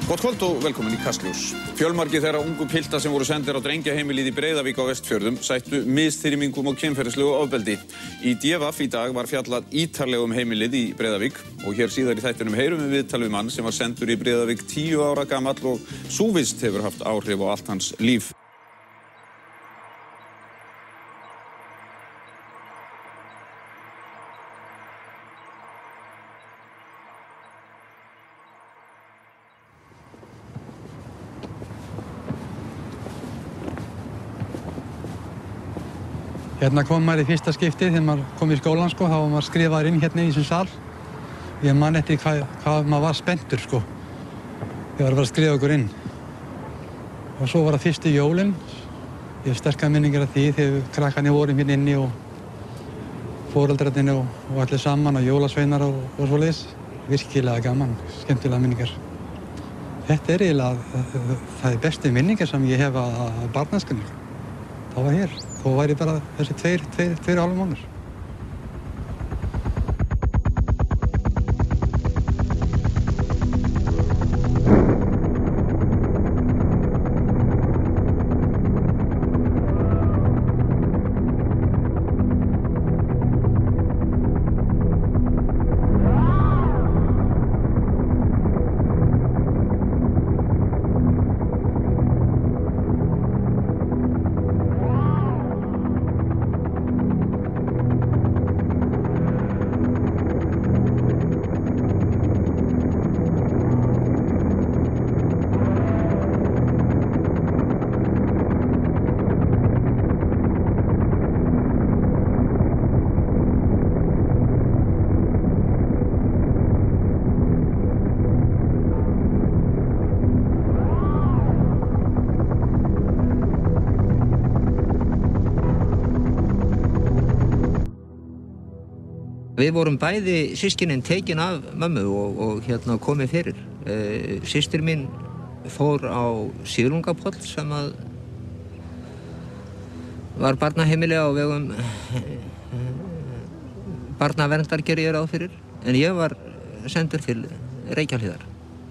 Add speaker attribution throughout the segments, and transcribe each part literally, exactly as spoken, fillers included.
Speaker 1: Gott kvöld og velkomin í Kastljós. Fjölmargir þeirra ungu pilta sem voru sendir á drengjaheimilið í Breiðavík á Vestfjörðum sættu misþyrmingum og kynferðislegu ofbeldi. Í D V í dag var fjallað ítarlega um heimilið í Breiðavík og hér síðar í þættinum heyrum við viðtal við mann sem var sendur í Breiðavík tíu ára gamall og sú vist hefur haft áhrif á allt hans líf.
Speaker 2: Hérna kom maður í fyrsta skipti þegar maður kom í skólan sko, þá var maður skrifaður inn hérna í þessum sal. Ég man eftir hvað, hvað maður var spenntur sko, þegar maður var að skrifa okkur inn. Og svo var það fyrstu jólin, ég hef sterkar minningar af því þegar krakkarnir vorum hérna inni og foreldrarnir og, og allir saman og jólasveinar og, og svoleiðis. Virkilega gaman, skemmtilega minningar. Þetta er eiginlega, það er bestu minningar sem ég hef af barnæskunni. Það var hér. Þó væri bara þessi tveir, tveir, tveir og hálf mánuður.
Speaker 3: Við vorum bæði systkinin tekin af mömmu og, og hérna komið fyrir. E, systir mín fór á Síðlungapoll sem að var barnaheimili á vegum barnaverndar gerði ég ráð fyrir. En ég var sendur til Reykjahlíðar.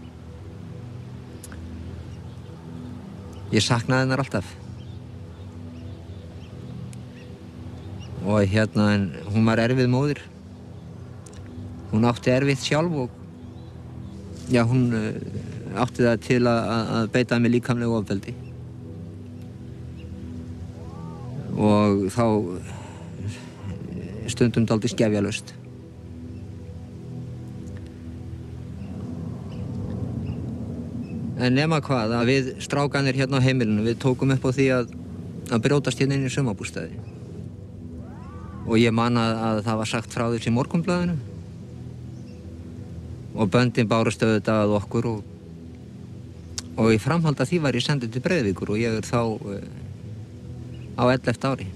Speaker 3: Ég saknaði hennar alltaf. Og hérna, en hún var erfið móðir. Hún átti erfitt sjálf og já, hún uh, átti það til að, að beita mig líkamlegu ofbeldi. Og þá stundum dálítið skefjalaust. En nema hvað, að við strákanir hérna á heimilinu, við tókum upp á því að, að brjótast hérna inn í sumarbústaði. Og ég man að, að það var sagt frá þessu í Morgunblaðinu. Og böndin bárust auðvitað að okkur og, og í framhaldi af því var ég sendur til Breiðavíkur og ég er þá uh, á ellefta ári.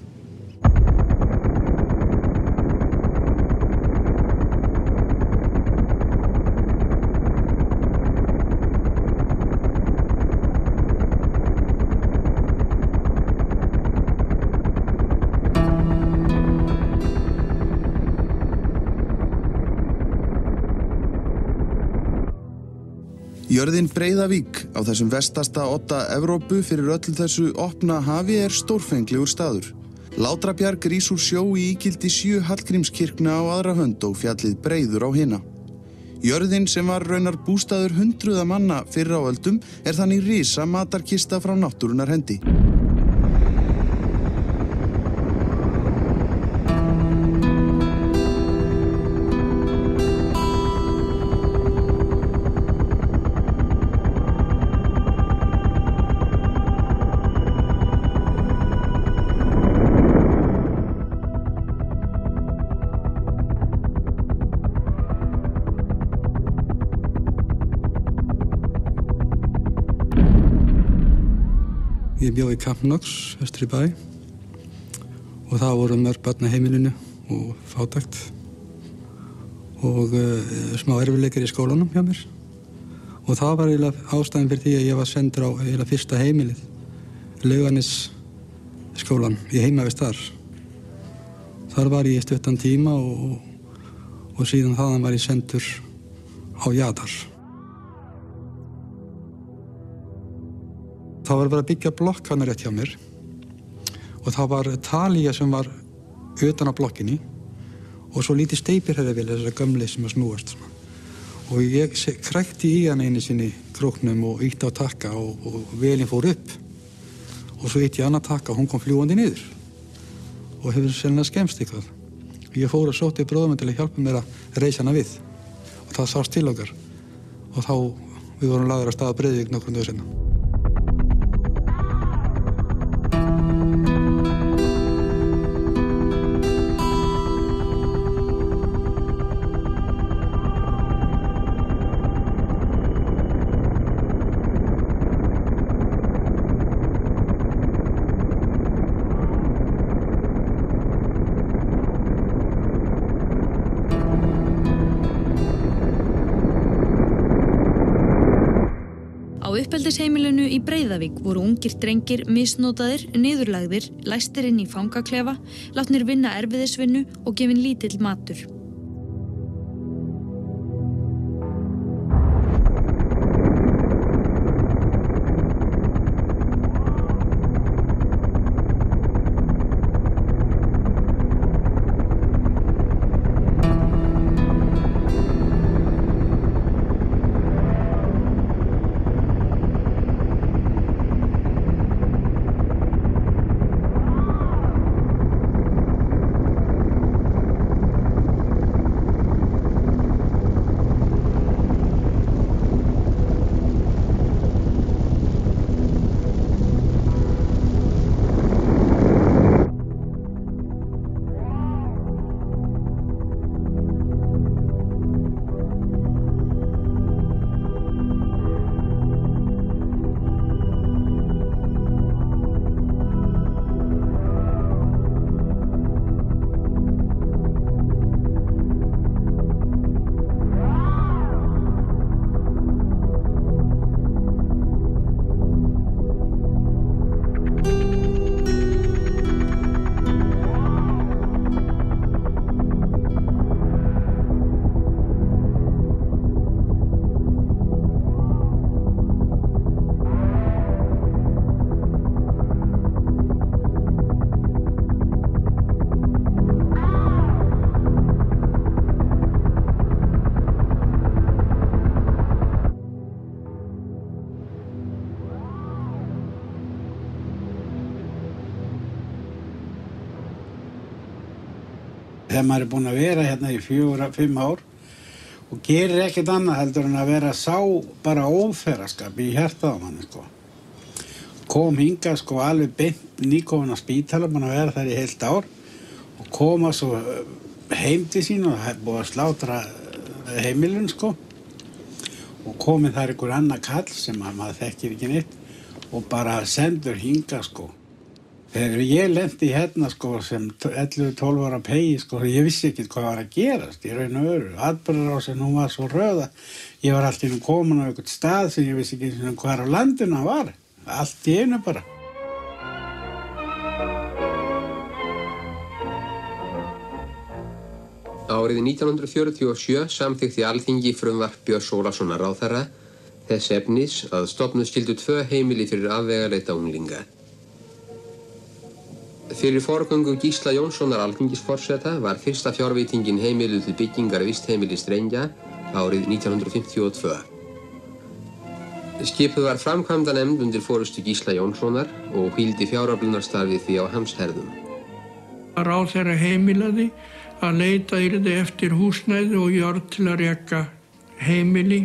Speaker 4: Jörðin Breiðavík á þessum vestasta odda Evrópu fyrir öllu þessu opna hafi er stórfenglegur staður. Látrabjarg rís úr sjó í ígildi sjö Hallgrímskirkna á aðra hönd og fjallið Breiður á hina. Jörðin sem var raunar bústaður hundruða manna fyrr á öldum er þannig risa matarkista frá náttúrunnar hendi.
Speaker 2: Ég bjó í Kampnox, vestur í bæ og það voru mörg börn á heimilinu og fátækt og uh, smá erfiðleikar í skólanum hjá mér og það var eiginlega ástæðan fyrir því að ég var sendur á eiginlega fyrsta heimilið, Laugarnesskólan, í heimavist þar. Þar var ég í stuttan tíma og, og síðan þaðan var ég sendur á Jaðar. þá var verið að byggja blokk hann rétt hjá mér og það var talía sem var utan á blokkinni og svo lítið steypirherravél, þessar gömli sem að snúast svona. Og ég krækti í hann einu sinni króknum og ítti á takka og, og vélinn fór upp og svo ítti ég annað takka og hún kom fljúgandi niður og hefur sennilega skemmst eitthvað. Ég fór og sótti bróður minn til að hjálpa mér að reisa hana við og það sást til okkar og þá við vorum lagður að staða Breiðavík nokkrum dögum seinna.
Speaker 5: Uppeldisheimilinu í Breiðavík voru ungir drengir misnotaðir, niðurlagðir, læstir inn í fangaklefa, látnir vinna erfiðisvinnu og gefin lítill matur.
Speaker 6: Þegar maður er búinn að vera hérna í fjögur, fimm ár og gerir ekkert annað heldur en að vera sá bara óþverraskap í hjartað á manni, sko. Kom hingað, sko, alveg beint nýkominn á spítala, búinn að vera þar í heilt ár og koma svo heim til sín og það er búið að slátra heimilun, sko. Og komið þar einhver annar kall sem maður þekkir ekki neitt og bara sendur hingað, sko. Þegar ég lenti hérna, sko, sem ellefu tólf ára pegi, sko, ég vissi ekki hvað var að gerast í raun og veru. Atburðarásin, hún var svo röða. Ég var allt í einu komin á einhvern stað sem ég vissi ekki hvað á landinu hann var. Allt í einu bara.
Speaker 7: Árið nítján hundruð fjörutíu og sjö samþykkti Alþingi frumvarp Björns Ólafssonar ráðherra þess efnis að stofnuð skyldu tvö heimili fyrir afvegaleita unglinga. Fyrir forgöngu Gísla Jónssonar alþingisforseta var fyrsta fjárveitingin heimiluð til byggingar vistheimilis drengja árið nítján hundruð fimmtíu og tvö. Skipuð var framkvæmdanefnd undir forystu Gísla Jónssonar og hvíldi fjáröflunarstarfið því á hans herðum.
Speaker 8: Ráðherra heimilaði að leita yrði eftir húsnæði og jörð til að reka heimili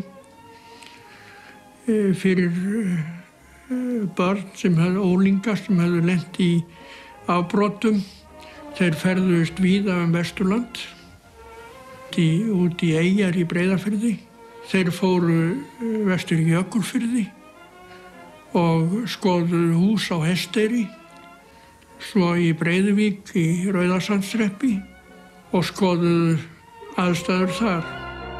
Speaker 8: fyrir börn sem hefðu ólingar sem hefðu lent í afbrotum. Þeir ferðuðust víða um Vesturland, í, út í eyjar í Breiðafirði. Þeir fóru vestur í Jökulfirði og skoðuðu hús á Hesteyri, svo í Breiðavík í Rauðasandshreppi og skoðuðu aðstæður þar.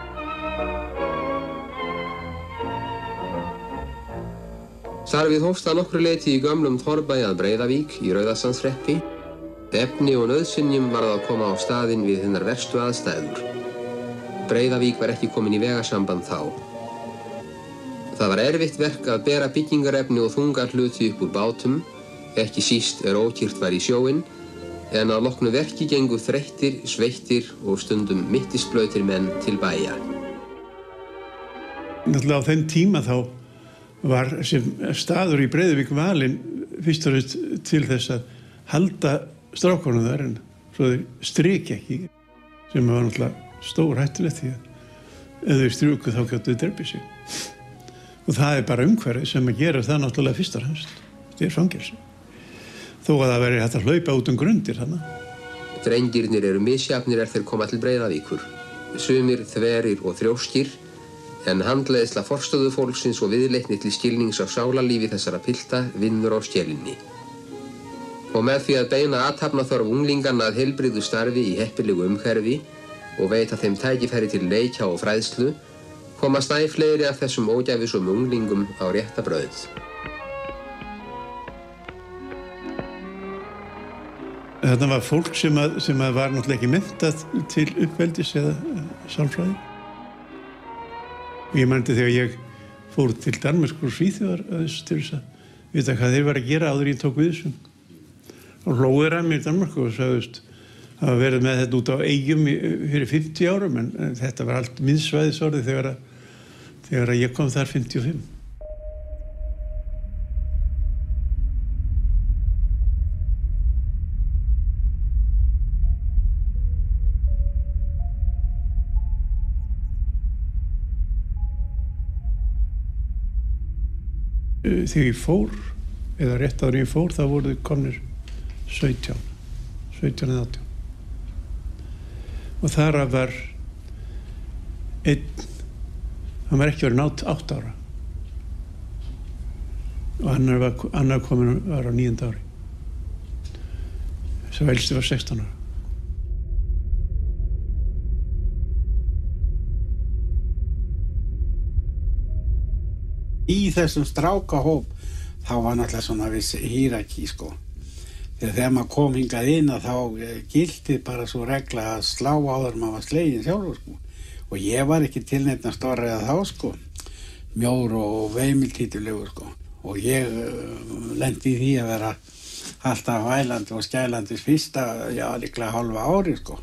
Speaker 7: Starfið hófst að nokkru leyti í gömlum torfbæ að Breiðavík í Rauðasandshreppi. Efni og nauðsynjum varð að koma á staðinn við hinnar verstu aðstæður. Breiðavík var ekki komin í vegasamband þá. Það var erfitt verk að bera byggingarefni og þunga hluti upp úr bátum, ekki síst er ókyrrt var í sjóinn, en að loknu verki gengu þreyttir, sveittir og stundum mittisblautir menn til bæja.
Speaker 9: Náttúrulega á þeim tíma þá var sem staður í Breiðavík valinn fyrst og fremst til þess að halda strákunum þar en svo þeir stryki ekki, sem var náttúrulega stór hættulegt því að ef þau strjúku þá gætu þau drepið sig. Og það er bara umhverfið sem að gera það náttúrulega fyrst og fremst. Það er fangelsi. Þó að það veri hægt að hlaupa út um grundir þarna.
Speaker 7: Drengirnir eru misjafnir er þeir koma til Breiðavíkur. Sumir, þverir og þrjóskir, en handleiðsla forstöðufólksins og viðleitni til skilnings af sálarlífi þessara pilta vinnur á skelinni. Og með því að beina athafnaþörf unglinganna að heilbrigðu starfi í heppilegu umhverfi og veita þeim tækifæri til leikja og fræðslu, komast æ fleiri af þessum ógæfisum unglingum á rétta brauð.
Speaker 9: Þarna var fólk sem, að, sem að var náttúrulega ekki menntað til uppeldis eða sálfræði. Ég mændi þegar ég fór til Danmörkur og Svíþjóðar til þess að vita hvað þeir var að gera áður ég tók við þessum. Og hlóðu þeir að mér í Danmörku og sagðist að hafa verið með þetta út á eyjum fyrir fimmtíu árum, en, en þetta var allt miðsvæðisorðið þegar, þegar ég kom þar fimmtíu og fimm. Þegar ég fór, eða rétt áður ég fór, þá voru þau komnir sautján, sautján eða átján. Og þar var einn, hann var ekki verið nátt átt ára. Og annar var, annar komin var á níunda ári. Sá elsti var sextán ára.
Speaker 6: Í þessum strákahóp þá var náttúrulega svona viss hierarkí sko. Þegar maður kom hingað inn að þá gilti bara svo regla að slá áður maður var sleginn sjálfur sko. Og ég var ekki tilnefna stórri að þá sko. Mjór og veimiltítulegur sko. Og ég uh, lendi í því að vera alltaf vælandi og skælandi fyrsta, já líklega hálfa ári sko.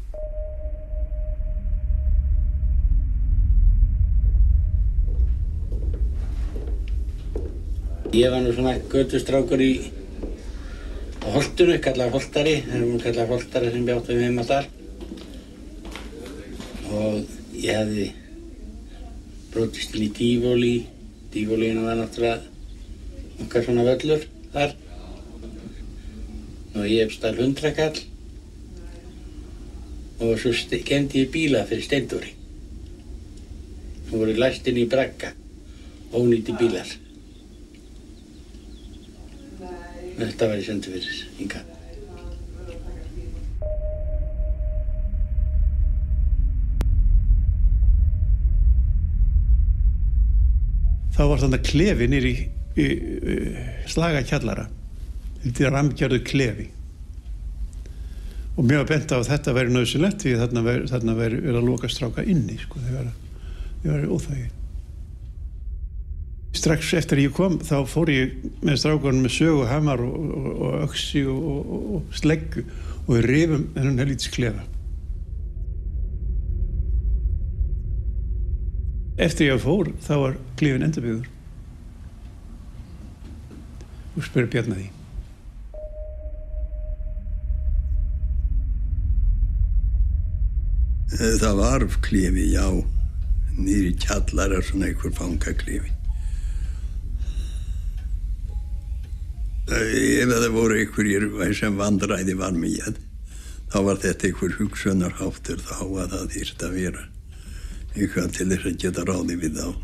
Speaker 10: Ég var nú svona götustrákur í holtinu, kallað holtari, það er hún kallað holtari sem bjátt við heima þar. Og ég hefði brotist inn í tífóli, tífólíinu var náttúrulega okkar svona völlur þar. Og ég stal hundrakall og svo kenndi ég bíla fyrir Steindóri. Hún voru læst inn í bragga, ónýti bílar. Þetta var ég sendur fyrir hingað.
Speaker 9: Þá var þarna klefi niður í, í, í slagakjallara. Þetta er rammgerður klefi. Og mér var bent á að þetta væri nauðsynlegt því að þarna væri, þarna væri verið að loka stráka inni, sko, þegar það væri óþægi. Strax eftir ég kom þá fór ég með strákunum með sögu, hamar og, og, og öxi og, og, og sleggu og við rifum þennan helvítis klefa. Eftir ég fór þá var klefinn endurbyggður. Og spurði Bjarna því.
Speaker 11: Það var klefi, já, niður í kjallara, svona einhver fangaklefi. Ef það voru einhverjir sem vandræði var með, þá var þetta einhver hugsunarháttur þá að það þyrfti að vera eitthvað til þess að geta ráði við þá.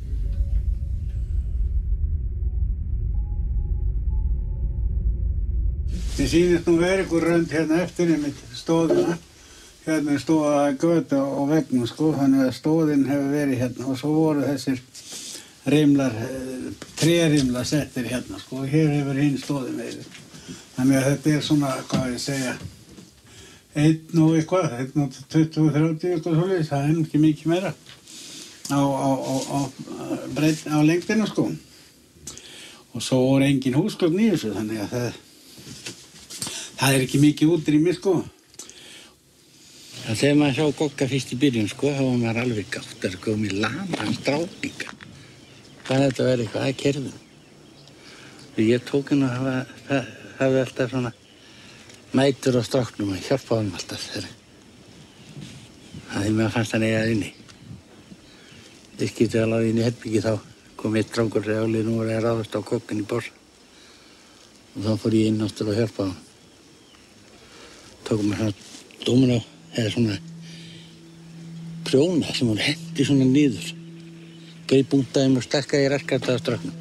Speaker 6: Þið sýnist nú verið ykkur rönd hérna eftir einmitt stóðuna. Hérna er stóða götu á veggnum sko, þannig að stóðin hefur verið hérna og svo voru þessir rimlar, trérimlar settir hérna sko, og hér hefur hinn stóðin verið. Þannig að þetta er svona, hvað ég segja, einn og eitthvað, einn og tuttugu, þrjátíu eitthvað svolítið, það er ekki mikið meira. á, á, á, á, breyt, á lengdina sko. Og svo voru engin húsgögn í þessu, þannig að það, það er ekki mikið útrými sko.
Speaker 10: Það þegar maður sá Gogga fyrst í byrjun sko, þá var maður alveg gáttar sko með laman strápinga. Hvað þetta verið eitthvað að kerfum. Ég tók henn og það hafði alltaf svona mætur á stráknum og hjálpaði hann alltaf þegar. Það er mér fannst hann eiga inni. Ég skipti alveg inn í herbergi þá kom eitt strákur og segði nú var ég að ráðast á kokkin í borsa. Og þá fór ég inn áttur og hjálpaði hann. Tókum mér svona dómur á, eða svona prjóna sem hún hendi svona niður. Greip búntaðum og stakkaði í raskata á stráknum.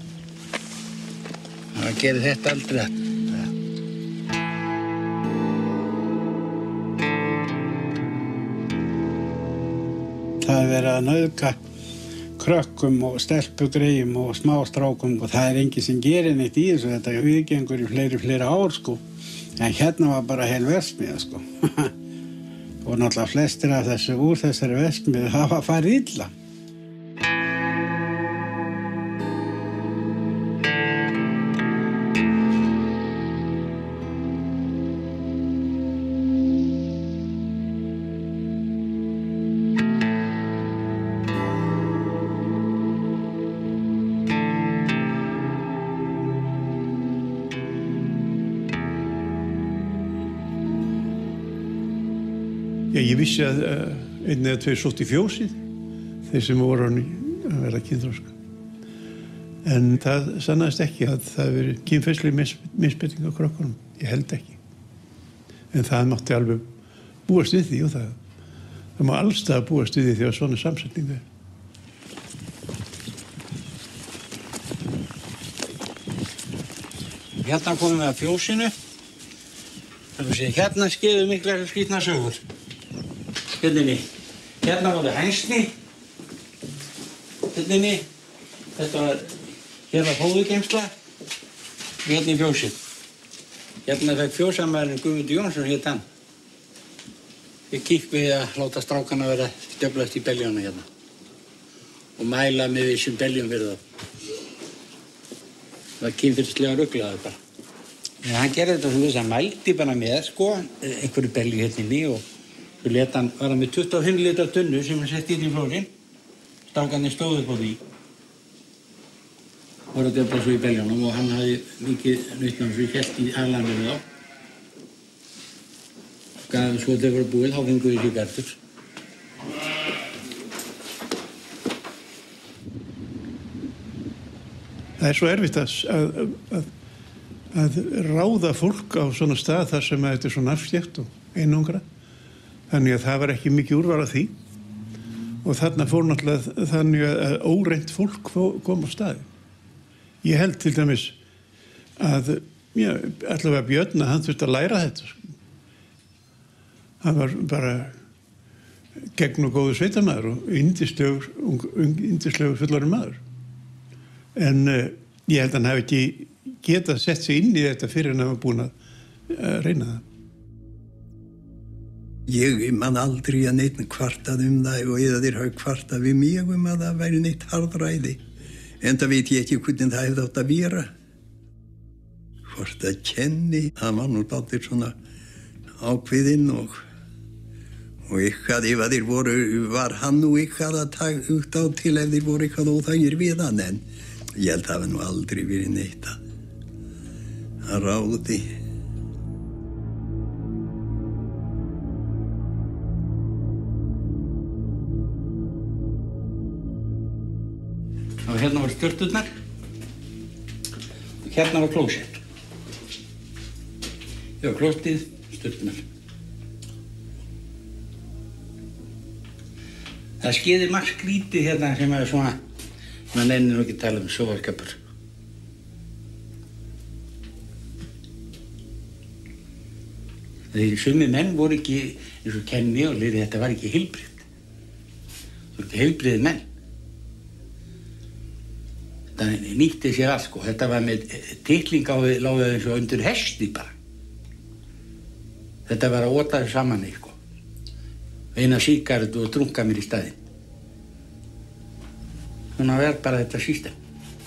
Speaker 10: Það gerir þetta aldrei þetta.
Speaker 6: Það er verið að nauðga krökkum og stelpugregjum og smástrákum og það er enginn sem gerir neitt í þessu. Þetta viðgengur í fleiri, fleiri ár sko. En hérna var bara heil verksmiðja sko. Og náttúrulega flestir af þessu úr þessari verksmiðju hafa farið illa.
Speaker 9: Já, ég vissi að uh, einn eða tveir sótt í fjósið, þeir sem voru hann að vera kynþroska. En það sannaðist ekki að það veri kynferðsleg mis misbeiting á krökkunum. Ég held ekki. En það mátti alveg búast við því og það, það má allstað búast við því þegar svona samsetning er.
Speaker 10: Hérna komum við að fjósinu. Hérna skeiðu miklar skrýtnar sögur. Hérna, hérna var það hænsni. Hérna, þetta var, hér var fóðugeymsla. Hérna í fjósið. Hérna fekk fjósamæðurinn Guðmundur Jónsson hét hann. Ég kík við að láta strákana vera stjöflast í beljónu hérna. Og mæla með þessum beljum fyrir þá. Það var kynferðislega ruglaður bara. Ja, hann gerði þetta svona þess að mældi bara með sko, einhverju belju hérna inni og svo leta hann, var hann með tuttugu og fimm litra tunnu sem hann sett inn í flórin. Strákarnir stóðu upp á því. Voru að döfla svo í beljónum og hann hafði mikið nautnum svo hélt í aðlanum við þá. Gaf svo þegar voru búið, þá fengu við sígarettur.
Speaker 9: Það er svo erfitt að, að, að að ráða fólk á svona stað þar sem þetta er svona afslétt og einangra. Þannig að það var ekki mikið úrval af því. Og þarna fór náttúrulega þannig að óreint fólk kom á staði. Ég held til dæmis að, já, allavega Björn að hann þurfti að læra þetta. Hann var bara gegn og góður sveitarmaður og yndislegur, yndislegur fullorðinn maður. En uh, ég held að hann hafi ekki geta sett sig inn í þetta fyrir en að hafa búin að reyna það.
Speaker 11: Ég man aldrei að neitt kvartað um það og eða þeir hafa kvartað við mig um að það væri neitt harðræði. En það veit ég ekki hvernig það hefði átt að vera. Hvort að kenni, það var nú bátir svona ákveðinn og og eitthvað ef að þeir voru, var hann nú eitthvað að taka út á til ef þeir voru eitthvað óþægir við hann en ég held að það hafi nú aldrei verið neitt að að ráði.
Speaker 10: Og hérna var sturturnar og hérna var klósett. Já, klóstið, sturturnar. Það skeiði margt skrítið hérna sem er svona, maður nennir nú ekki að tala um sjóvarskapur. Þegar sumir menn voru ekki, eins og Kenni og Lýri, þetta var ekki heilbrigt. Það voru ekki heilbriðir menn. Þetta nýtti sér allt, sko. Þetta var með titling á við, lágu eins og undir hesti bara. Þetta var að óta þessu saman, sko. Eina sígarettu og drunga mér í staðinn. Hún að vera bara þetta system.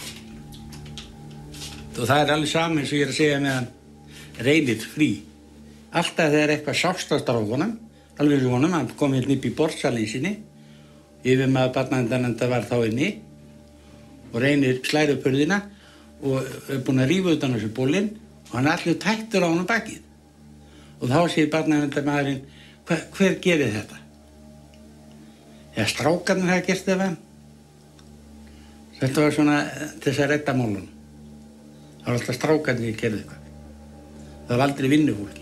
Speaker 10: Og það er alveg saman eins og ég er að segja með hann Reynir frí. Alltaf þegar eitthvað sást á strákunum, alveg í honum, hann kom hérna upp í borðsalinn sinni, yfir maður barnaverndarnefndar var þá inni, og Reynir slær upp hurðina og er búinn að rífa utan á þessu bólinn og hann er allir tættur á honum bakið. Og þá segir barnaverndarmaðurinn, hver, hver gerir þetta? Eða strákarnir hafa gert þetta? Þetta var svona til þess að redda málunum. Það var alltaf strákarnir að gera eitthvað. Það var aldrei vinnufólki.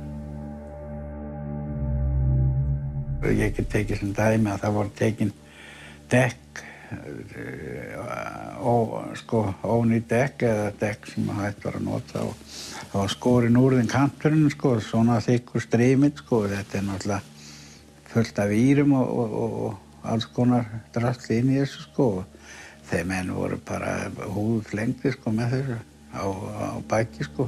Speaker 6: Ég get tekið sem dæmi að það voru tekin dekk, ó, sko, ónýtt dekk eða dekk sem hægt var að nota og það var skorin úr þeim kanturinn, sko, svona þykkur strimit, sko, þetta er náttúrulega fullt af vírum og, og, og alls konar drasli inn í þessu, sko, og þeir menn voru bara húðflengdir, sko, með þessu á, á baki, sko.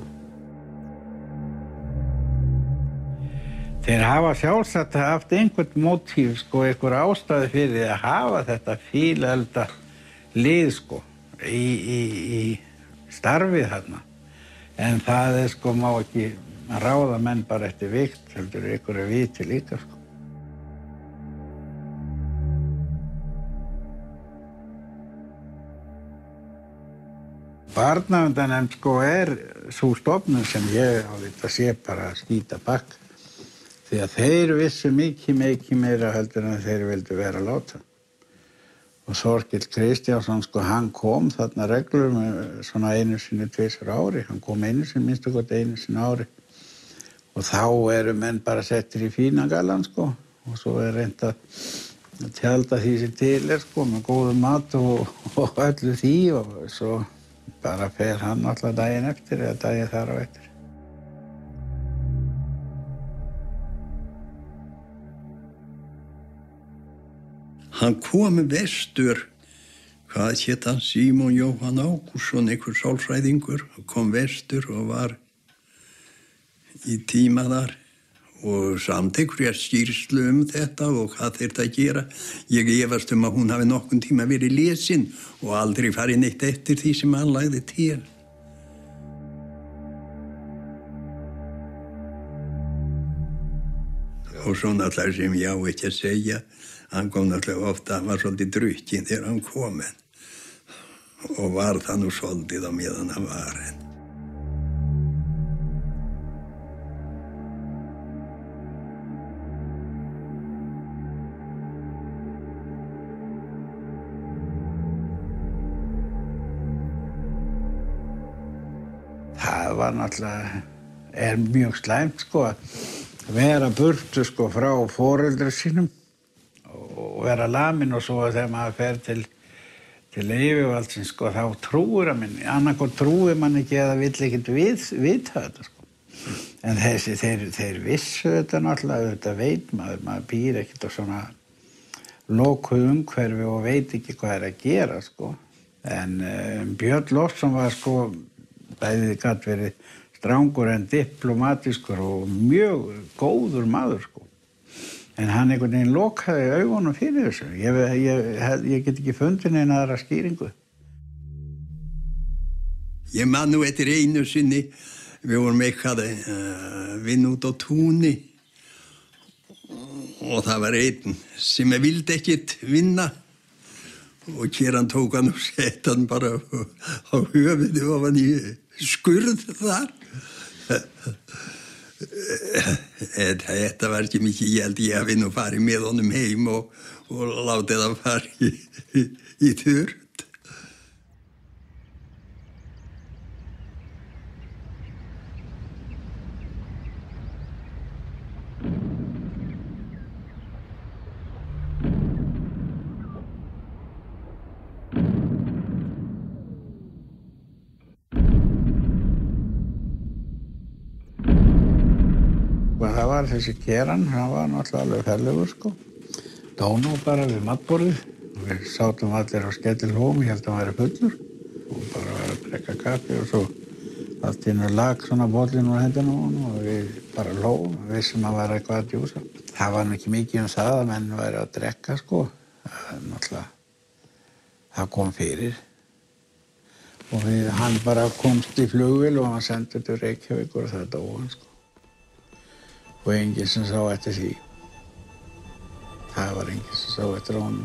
Speaker 6: Þeir hafa sjálfsagt haft einhvern mótíf, sko, einhver ástæði fyrir að hafa þetta fílelda lið, sko, í, í, í starfið þarna. En það er, sko, má ekki ráða menn bara eftir vikt, heldur einhverju viti líka, sko. Barnaverndarnefnd, sko, er sú stofnun sem ég á þetta sé bara að skýta bakk. Því að þeir vissu mikið, mikið meira heldur en þeir vildu vera að láta. Og Þorkell Kristjánsson, sko, hann kom þarna reglur með svona einu sinni, tvisvar ári. Hann kom einu sinni, minnst og gott einu sinni ári. Og þá eru menn bara settir í fína galan, sko. Og svo er reynt að tjalda því sem til er, sko, með góðum mat og, og öllu því. Og svo bara fer hann alltaf daginn eftir eða daginn þar á eftir.
Speaker 11: Hann kom vestur, hvað hét hann, Símon Jóhann Ágústsson, einhver sálfræðingur, hann kom vestur og var í tíma þar og samt einhverja skýrslu um þetta og hvað þyrfti að gera. Ég efast um að hún hafi nokkurn tíma verið lesin og aldrei farið neitt eftir því sem hann lagði til. Og svo náttúrulega sem ég á ekki að segja, hann kom náttúrulega ofta, hann var svolítið drukkinn þegar hann kom og var það nú svolítið á meðan hann var.
Speaker 6: Það var náttúrulega, er mjög slæmt, sko, að vera burtu, sko, frá foreldrum sínum og vera lamin og svo þegar maður fer til, til yfirvaldsins, sko, þá trúir að minni. Annarkot trúir man ekki eða vill ekkert við, vita þetta, sko. En þessi, þeir, þeir vissu þetta náttúrulega, þetta veit maður, maður býr ekkert á svona lokuð umhverfi og veit ekki hvað er að gera, sko. En um, Björn Loftsson var, sko, bæðið gat verið strangur en diplomatískur og mjög góður maður, sko. En hann einhvern veginn lokaði augunum fyrir þessu. Ég, ég, ég get ekki fundið neina aðra skýringu.
Speaker 11: Ég man nú eftir einu sinni, við vorum eitthvað uh, vinna út á túni og það var einn sem vildi ekkert vinna og Kjeran tók hann og sett hann bara á, á höfuðið og hann í skurð þar. Þetta var ekki mikið, ég held ég hafi nú farið með honum heim og, og látið hann fara í, í, í þurrt.
Speaker 6: Það var þessi Kjeran, hann var náttúrulega alveg ferlegur, sko. Dó nú bara við matborðið. Við sátum allir á skellilhóm, ég held að hann væri fullur. Og bara var að drekka kaffi og svo allt í einu lag svona bollinn úr hendinu á honum og við bara hlóum, við vissum að vera eitthvað að djúsa. Það var ekki mikið um það að menn væri að drekka, sko. Það er náttúrulega, það kom fyrir. Og við, hann bara komst í flugvél og hann sendur til Reykjavíkur og það dó hann, sko. Og enginn sem sá eftir því. Það var enginn sem sá eftir honum.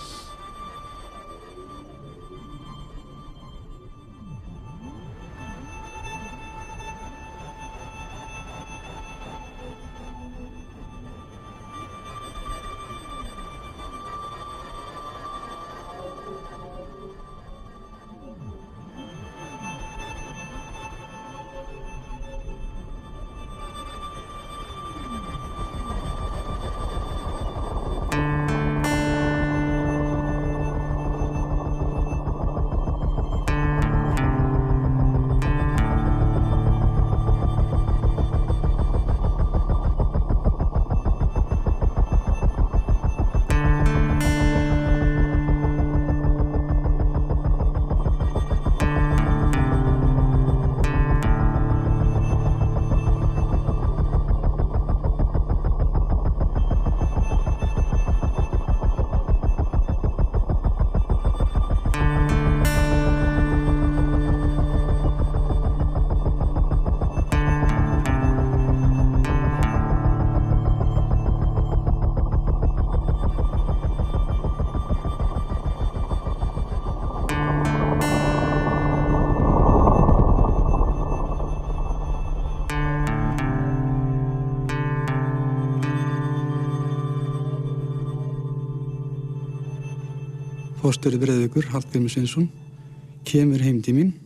Speaker 2: Forstjóri Breiðavíkur, Hallgrímur Sveinsson, kemur heim til mín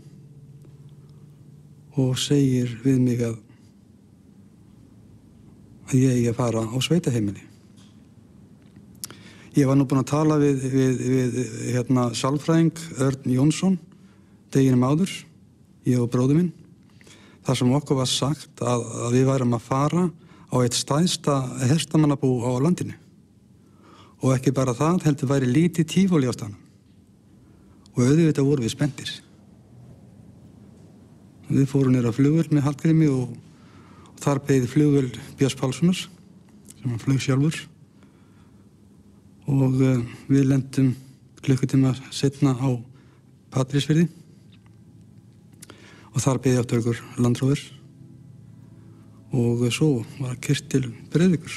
Speaker 2: og segir við mig að, að ég eigi að fara á sveitaheimili. Ég var nú búinn að tala við, við, við hérna, sálfræðing Örn Jónsson, deginum áður, ég og bróðir minn, þar sem okkur var sagt að, að við værum að fara á eitt stærsta hestamannabú á landinu. Og ekki bara það, heldur væri lítið tífóli á staðnum. Og auðvitað voru við spenntir. Við fórum niður á flugvél með Hallgrími og, og þar beið flugvél Björns Pálssonar, sem hann flög sjálfur. Og uh, við lentum klukkutíma seinna á Patrísfirði. Og þar beið aftur ykkur landróður. Og uh, svo var keyrt til Breiðavíkur.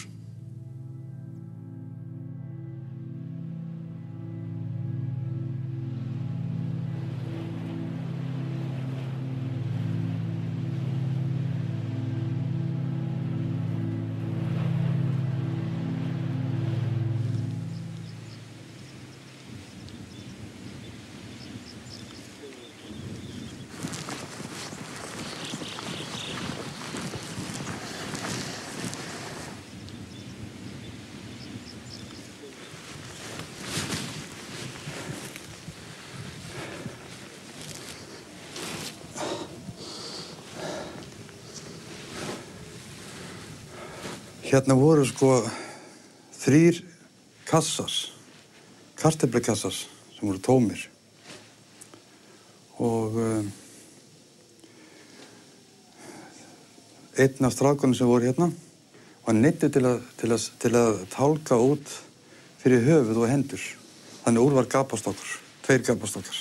Speaker 2: Hérna voru sko þrír kassar, kartöflukassar sem voru tómir. Og um, einn af strákunum sem voru hérna var neyddur til að, til að, til að tálka út fyrir höfuð og hendur. Þannig úr var gapastokkur, tveir gapastokkar.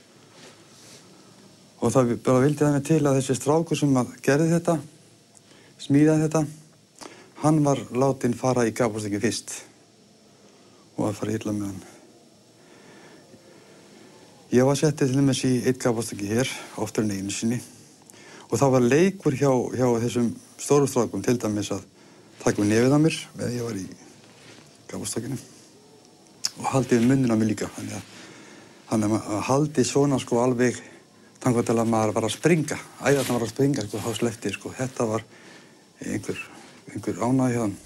Speaker 2: Og það bara vildi þannig til að þessi strákur sem gerði þetta, smíðaði þetta, hann var látinn fara í gapastokki fyrst og að fara illa með hann. Ég var settið til dæmis í eitt gapastokki hér, oftar en einu sinni, og það var leikur hjá, hjá þessum stóru strákum til dæmis að taka við nefið á mér meðan ég var í gapastokkinu og haldið við munninn á mér líka. Þannig að, þannig að haldið svona sko alveg þangað til að maður var að springa, æðarnar var að springa sko, þá sleppti sko. Þetta var einhver einhver ánægja hann.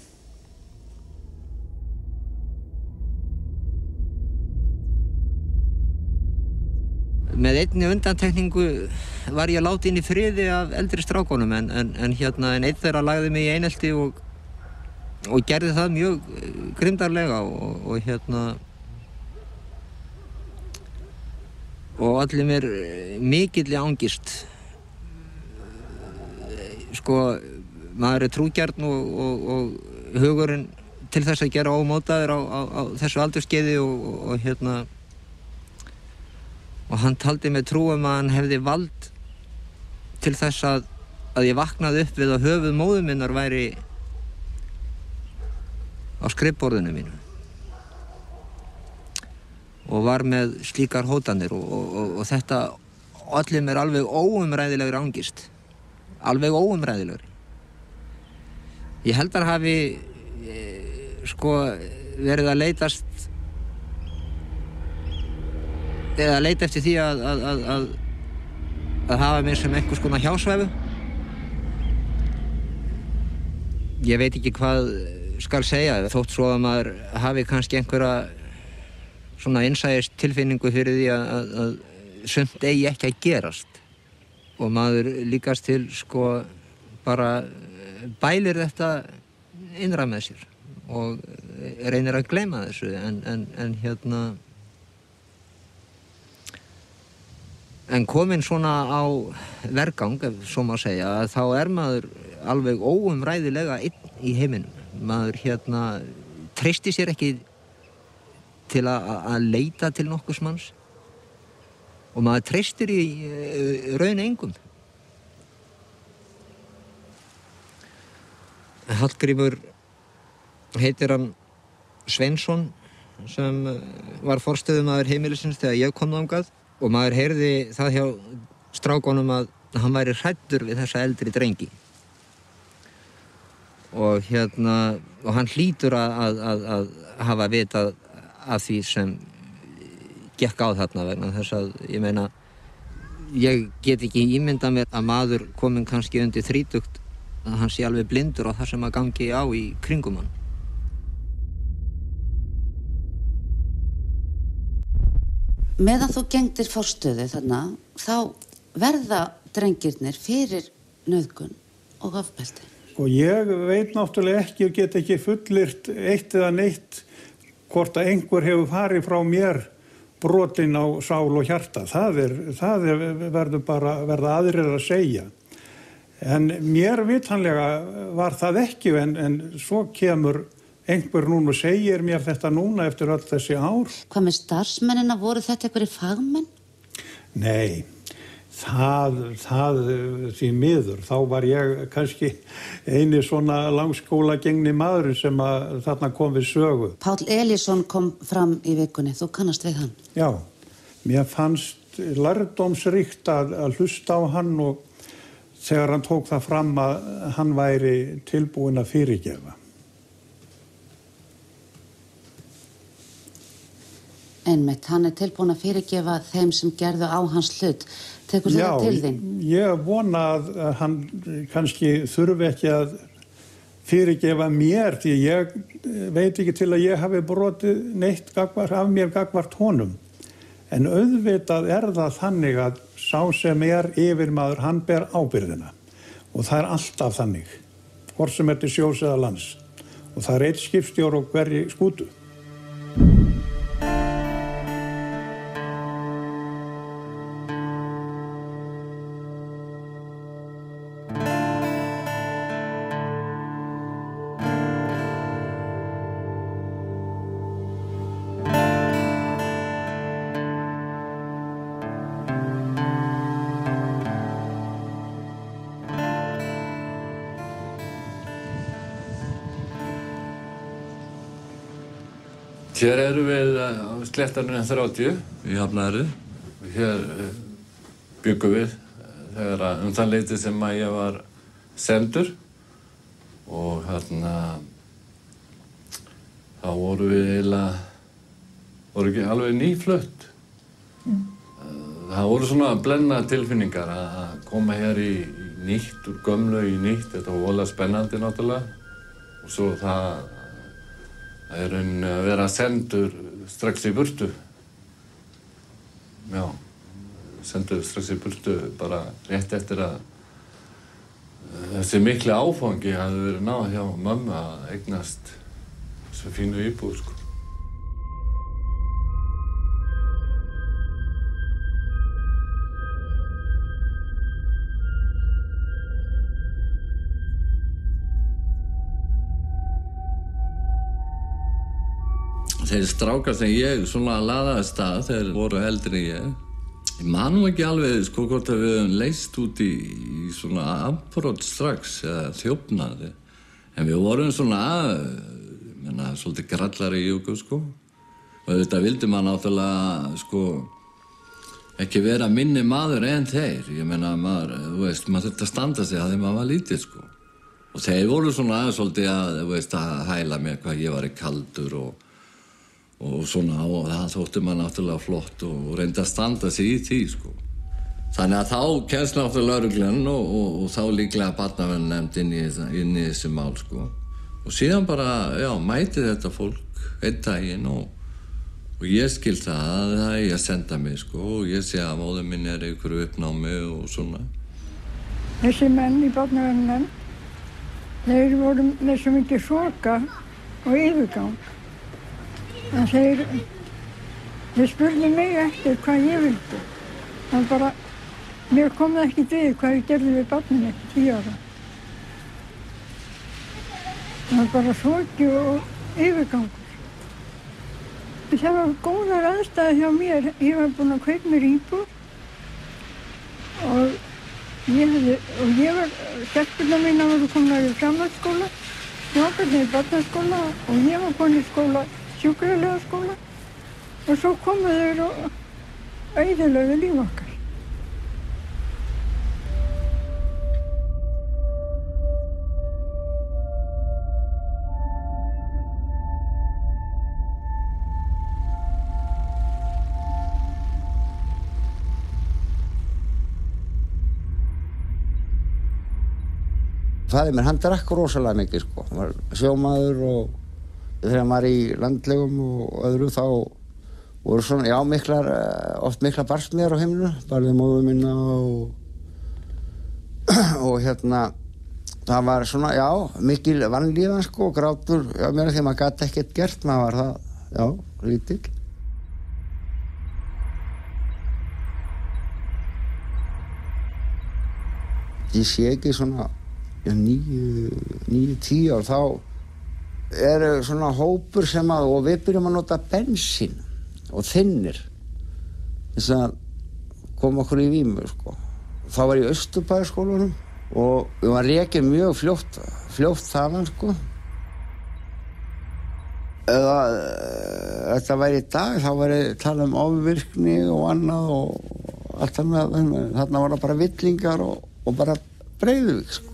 Speaker 3: Með einni undantekningu var ég látin í friði af eldri strákunum en, en, en, hérna, en einn þeirra lagði mig í einelti og, og gerði það mjög grimmdarlega og, og hérna og allir mér mikilli angist. Sko, maður er trúgjarn og, og, og hugurinn til þess að gera ómótaður á, á, á þessu aldurskeiði og, og, og hérna og hann taldi mig trú um að hann hefði vald til þess að, að ég vaknaði upp við að höfuð móður minnar væri á skrifborðinu mínu og var með slíkar hótanir og, og, og, og þetta olli mér alveg óumræðilegri angist, alveg óumræðilegri. Ég held að hafi e, sko verið að leitast eða leita eftir því að, að, að, að, að hafa mig sem einhvers konar hjásvæfu. Ég veit ekki hvað skal segja, þótt svo að maður hafi kannski einhverja svona innsæðis tilfinningu fyrir því að, að, að sumt eigi ekki að gerast og maður líkast til sko bara bælir þetta innra með sér og reynir að gleyma þessu en, en, en hérna en komin svona á vergang, ef svo má segja, að þá er maður alveg óumræðilega einn í heiminum. Maður hérna treysti sér ekki til að, að leita til nokkurs manns og maður treystir í raun engum. Hallgrímur heitir hann Sveinsson sem var forstöðumaður heimilisins þegar ég kom þangað og maður heyrði það hjá strákunum að hann væri hræddur við þessa eldri drengi. Og hérna, og hann hlýtur að, að, að hafa vitað af því sem gekk á þarna vegna þess að, ég meina, ég get ekki ímyndað mér að maður kominn kannski undir þrítugt að hann sé alveg blindur á það sem að gangi á í kringum hann.
Speaker 12: Meðan þú gengdir forstöðu þarna, þá verða drengirnir fyrir nauðgun og ofbeldi.
Speaker 9: Og ég veit náttúrulega ekki og get ekki fullyrt eitt eða neitt hvort að einhver hefur farið frá mér brotin á sál og hjarta. Það, er, það er, verður bara verða aðrir að segja. En mér vitanlega var það ekki en, en svo kemur einhver núna og segir mér þetta núna eftir öll þessi ár.
Speaker 12: Hvað með starfsmennina, voru þetta einhverjir fagmenn?
Speaker 9: Nei, það, það því miður. Þá var ég kannski eini svona langskólagengni maður sem að þarna kom við sögu.
Speaker 12: Páll Elísson kom fram í vikunni, þú kannast við hann?
Speaker 9: Já, mér fannst lærdómsríkt að, að hlusta á hann og þegar hann tók það fram að hann væri tilbúinn að fyrirgefa.
Speaker 12: Einmitt, hann er tilbúinn að fyrirgefa þeim sem gerðu á hans hlut. Tekur þetta til þín?
Speaker 9: Já, ég vona að hann kannski þurfi ekki að fyrirgefa mér því ég veit ekki til að ég hafi brotið neitt gagvart, af mér gagvart honum. En auðvitað er það þannig að sá sem er yfirmaður, hann ber ábyrgðina. Og það er alltaf þannig, hvort sem er til sjós eða lands. Og það er eitt skipstjór og hverri skútu.
Speaker 13: Hér erum við á sléttarinu þrjátíu í Hafnarfirði. Hér byggum við þegar að um þann leyti sem að ég var sendur og hérna þá voru við eiginlega, voru ekki alveg nýflutt. Mm. Það voru svona blendna tilfinningar að koma hér í, í nýtt, úr gömlu í nýtt. Þetta var voðalega spennandi náttúrulega og svo það Það er rauninni að vera sendur strax í burtu. Já, sendur strax í burtu bara rétt eftir að þessi mikli áfangi hafði verið náð hjá mömmu að eignast þessu fínu íbúð, sko. Þeir strákar sem ég svona laðaði stað, þeir voru eldri en ég. Ég man nú ekki alveg sko hvort að við höfum leyst út í, í svona afbrot strax eða þjófnaði. En við vorum svona, menna, svolítið grallari í okkur sko. Og þetta vildi maður náttúrulega sko ekki vera minni maður en þeir. Ég meina maður, þú veist, maður þurfti að standa sig að þeim maður var lítið sko. Og þeir voru svona svolítið að, þú veist, að hæla mér hvað ég var kaldur og, og svona og það þótti maður náttúrulega flott og reyndi að standa sig í því sko. Þannig að þá kemst náttúrulega lögreglan og, og, og þá líklega barnaverndarnefnd inn í, inn í þessi mál sko. Og síðan bara, já, mæti þetta fólk einn daginn og Og ég skil það að það er að senda mig sko og ég sé að móður minn er í einhverju uppnámi og svona.
Speaker 14: Þessi menn í barnaverndarnefnd, þeir voru með svo mikið hroka og yfirgang. En þeir, þeir spurðu mig eftir hvað ég vildi. Það bara, mér kom það ekki við hvað ég gerði við barnið mitt, tíu ára. Það var bara hroki og yfirgang. Það var góðar aðstæði hjá mér. Ég var búin að kaupa mér íbúð og ég hefði, og ég var, stelpurnar mínar voru komnar í framhaldsskóla, strákarnir í barnaskóla og ég var komin í skóla, sjúkraliða skóla og svo komu þeir og eyðilögðu líf okkar.
Speaker 15: Faðir mér, hann drakk rosalega mikið sko, hann var sjómaður og þegar hann var í landlegum og öðru þá voru svona, já, miklar, oft miklar barsmiðar á heimilinu, barði móður minna og, og hérna, það var svona, já, mikil vanlíðan sko og grátur, já, mér því maður gat ekkert gert, maður var það, já, lítill. Ég sé ekki svona, Já, níu, níu, tíu ár, þá er svona hópur sem að, og við byrjum að nota bensín og þynnir þess að koma okkur í vímu, sko. Þá var ég í Austurbæjarskólanum og við varum rekið mjög fljótt, fljótt þaðan, sko. Eða þetta væri í dag, þá væri tala um ofvirkni og annað og allt annað, þarna var það bara villingar og, og bara Breiðuvík, sko.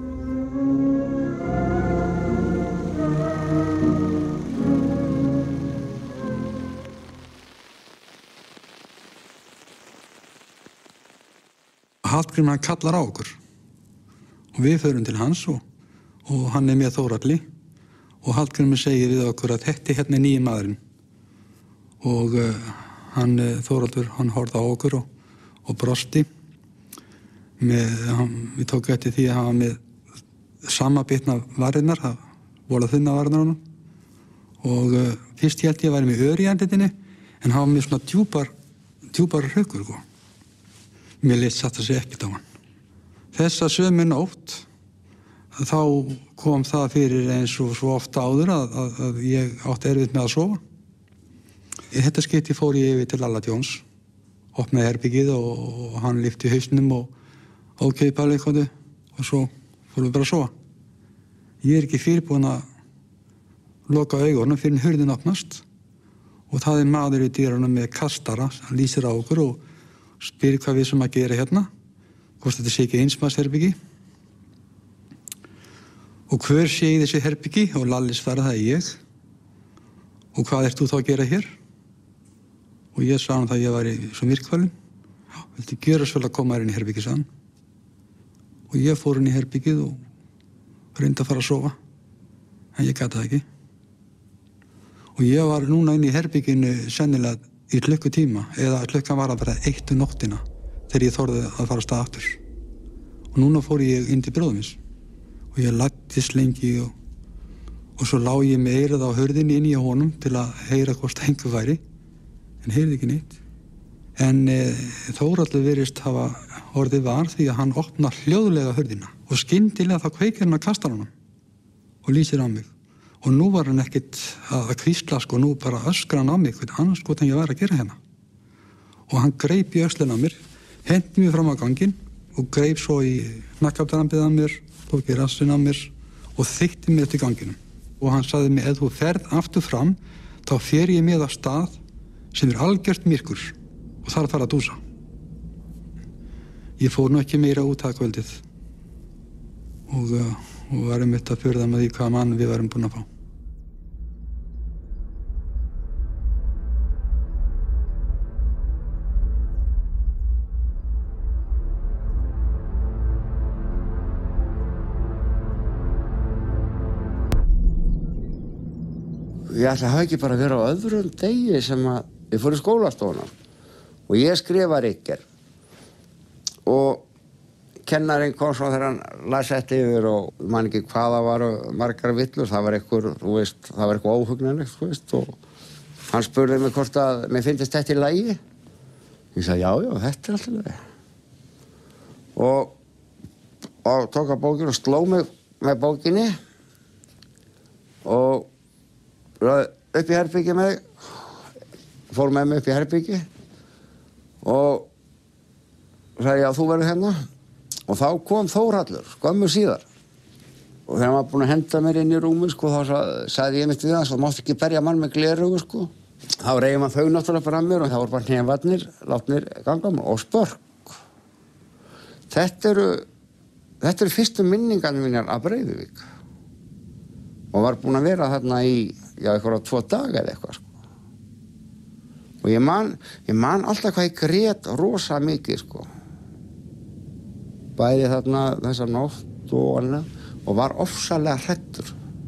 Speaker 2: Hallgrímur hann kallar á okkur og við förum til hans og, og hann er með Þóralli og Hallgrímur segir við okkur að þetta hérna er nýji maðurinn og uh, hann, Þórallur, hann horfði á okkur og, og brosti með, hann, við tókum eftir því að hann var með samabitna varirnar, það voru að þunna varirnar honum og uh, fyrst held ég að væri með ör í andlitinni en hann var með svona djúpar, djúpar hrukkur sko. Mér leitt satt að segja ekkert á hann. Þessa sömu nótt, þá kom það fyrir eins og svo ofta áður að, að, að ég átti erfitt með að sofa. Í þetta skipti fór ég yfir til Lalla Jóns, opnaði herbyggið og, og hann lyfti hausnum og ókeipa alveg eitthvað og svo fórum við bara að sofa. Ég er ekki fyrirbúin að loka augunum fyrir hurðin opnast og það er maður í dyrunum með kastara, hann lýsir á okkur og spyrir hvað við sem að gera hérna, hvort þetta sé ekki einsmannsherbyggi og hver sé í þessi herbyggi og Lalli svarði það er ég og hvað ert þú þá að gera hér? Og ég sagði hann það að ég var í svo myrkvælum, viltu gera svo vel að koma þér inn í herbyggi, sagði hann og ég fór inn í herbyggið og reyndi að fara að sofa en ég gat það ekki og ég var núna inn í herbygginu sennilega í klukkutíma eða klukkan var að vera eitt um nóttina þegar ég þorði að fara af stað aftur og núna fór ég inn til bróður minns og ég lagðist lengi og, og svo lá ég með eyrað á hurðinni inn í honum til að heyra hvort einhver væri en heyrði ekki neitt en e, Þóraldur virðist hafa orðið var því að hann opnar hljóðlega hurðina og skyndilega þá kveikir hann að kasta honum og lýsir á mig og nú var hann ekkert að kvísla sko, nú bara öskra hann á mig, hvernig annars sko þannig ég væri að gera hérna. og hann greip í öxlina á mér, hendi mér fram á ganginn og greip svo í hnakkapdrambið á mér, tók í rassinn á mér og þykti mér til ganginum. Og hann sagði mér, ef þú ferð aftur fram, þá fer ég með á stað sem er algjört myrkur og þarf að fara að dúsa. Ég fór nú ekki meira út það kvöldið og, og var einmitt að furða með því hvaða mann við varum búin að fá.
Speaker 15: Ég ætla að hafa ekki bara verið á öðrum degi sem að ég fór í skólastofuna og ég skrifa ritgerð og kennarinn kom svo þegar hann las þetta yfir og man ekki hvað það var margar villur, það var eitthvað, þú veist, það var eitthvað óhugnanlegt, þú veist, og hann spurði mig hvort að mér finnst þetta í lagi. Ég sagði, já, já, þetta er alltaf lagi. Og, og tók að bókinu og sló mig með bókinni og upp í herbyggi með, fór með mig upp í herbyggi og sagði, já, þú verður hérna. Og þá kom Þórhallur, skömmu síðar. Og þegar hann var búinn að henda mér inn í rúmi, sko, þá sagði ég mitt við hann, svo mátti ekki berja mann með gleraugu, sko. Þá reif hann þau náttúrulega bara að mér og það voru bara hnefarnir, látnir ganga og spörk. Þetta eru, þetta eru fyrstu minningarnir mínar af Breiðuvík. Og var búinn að vera þarna í, já, eitthvað á tvo daga eða eitthvað, sko. Og ég man, ég man alltaf hvað ég grét rosa mikið, sko. Bæði þarna þessa nótt og annað og var ofsalega hræddur.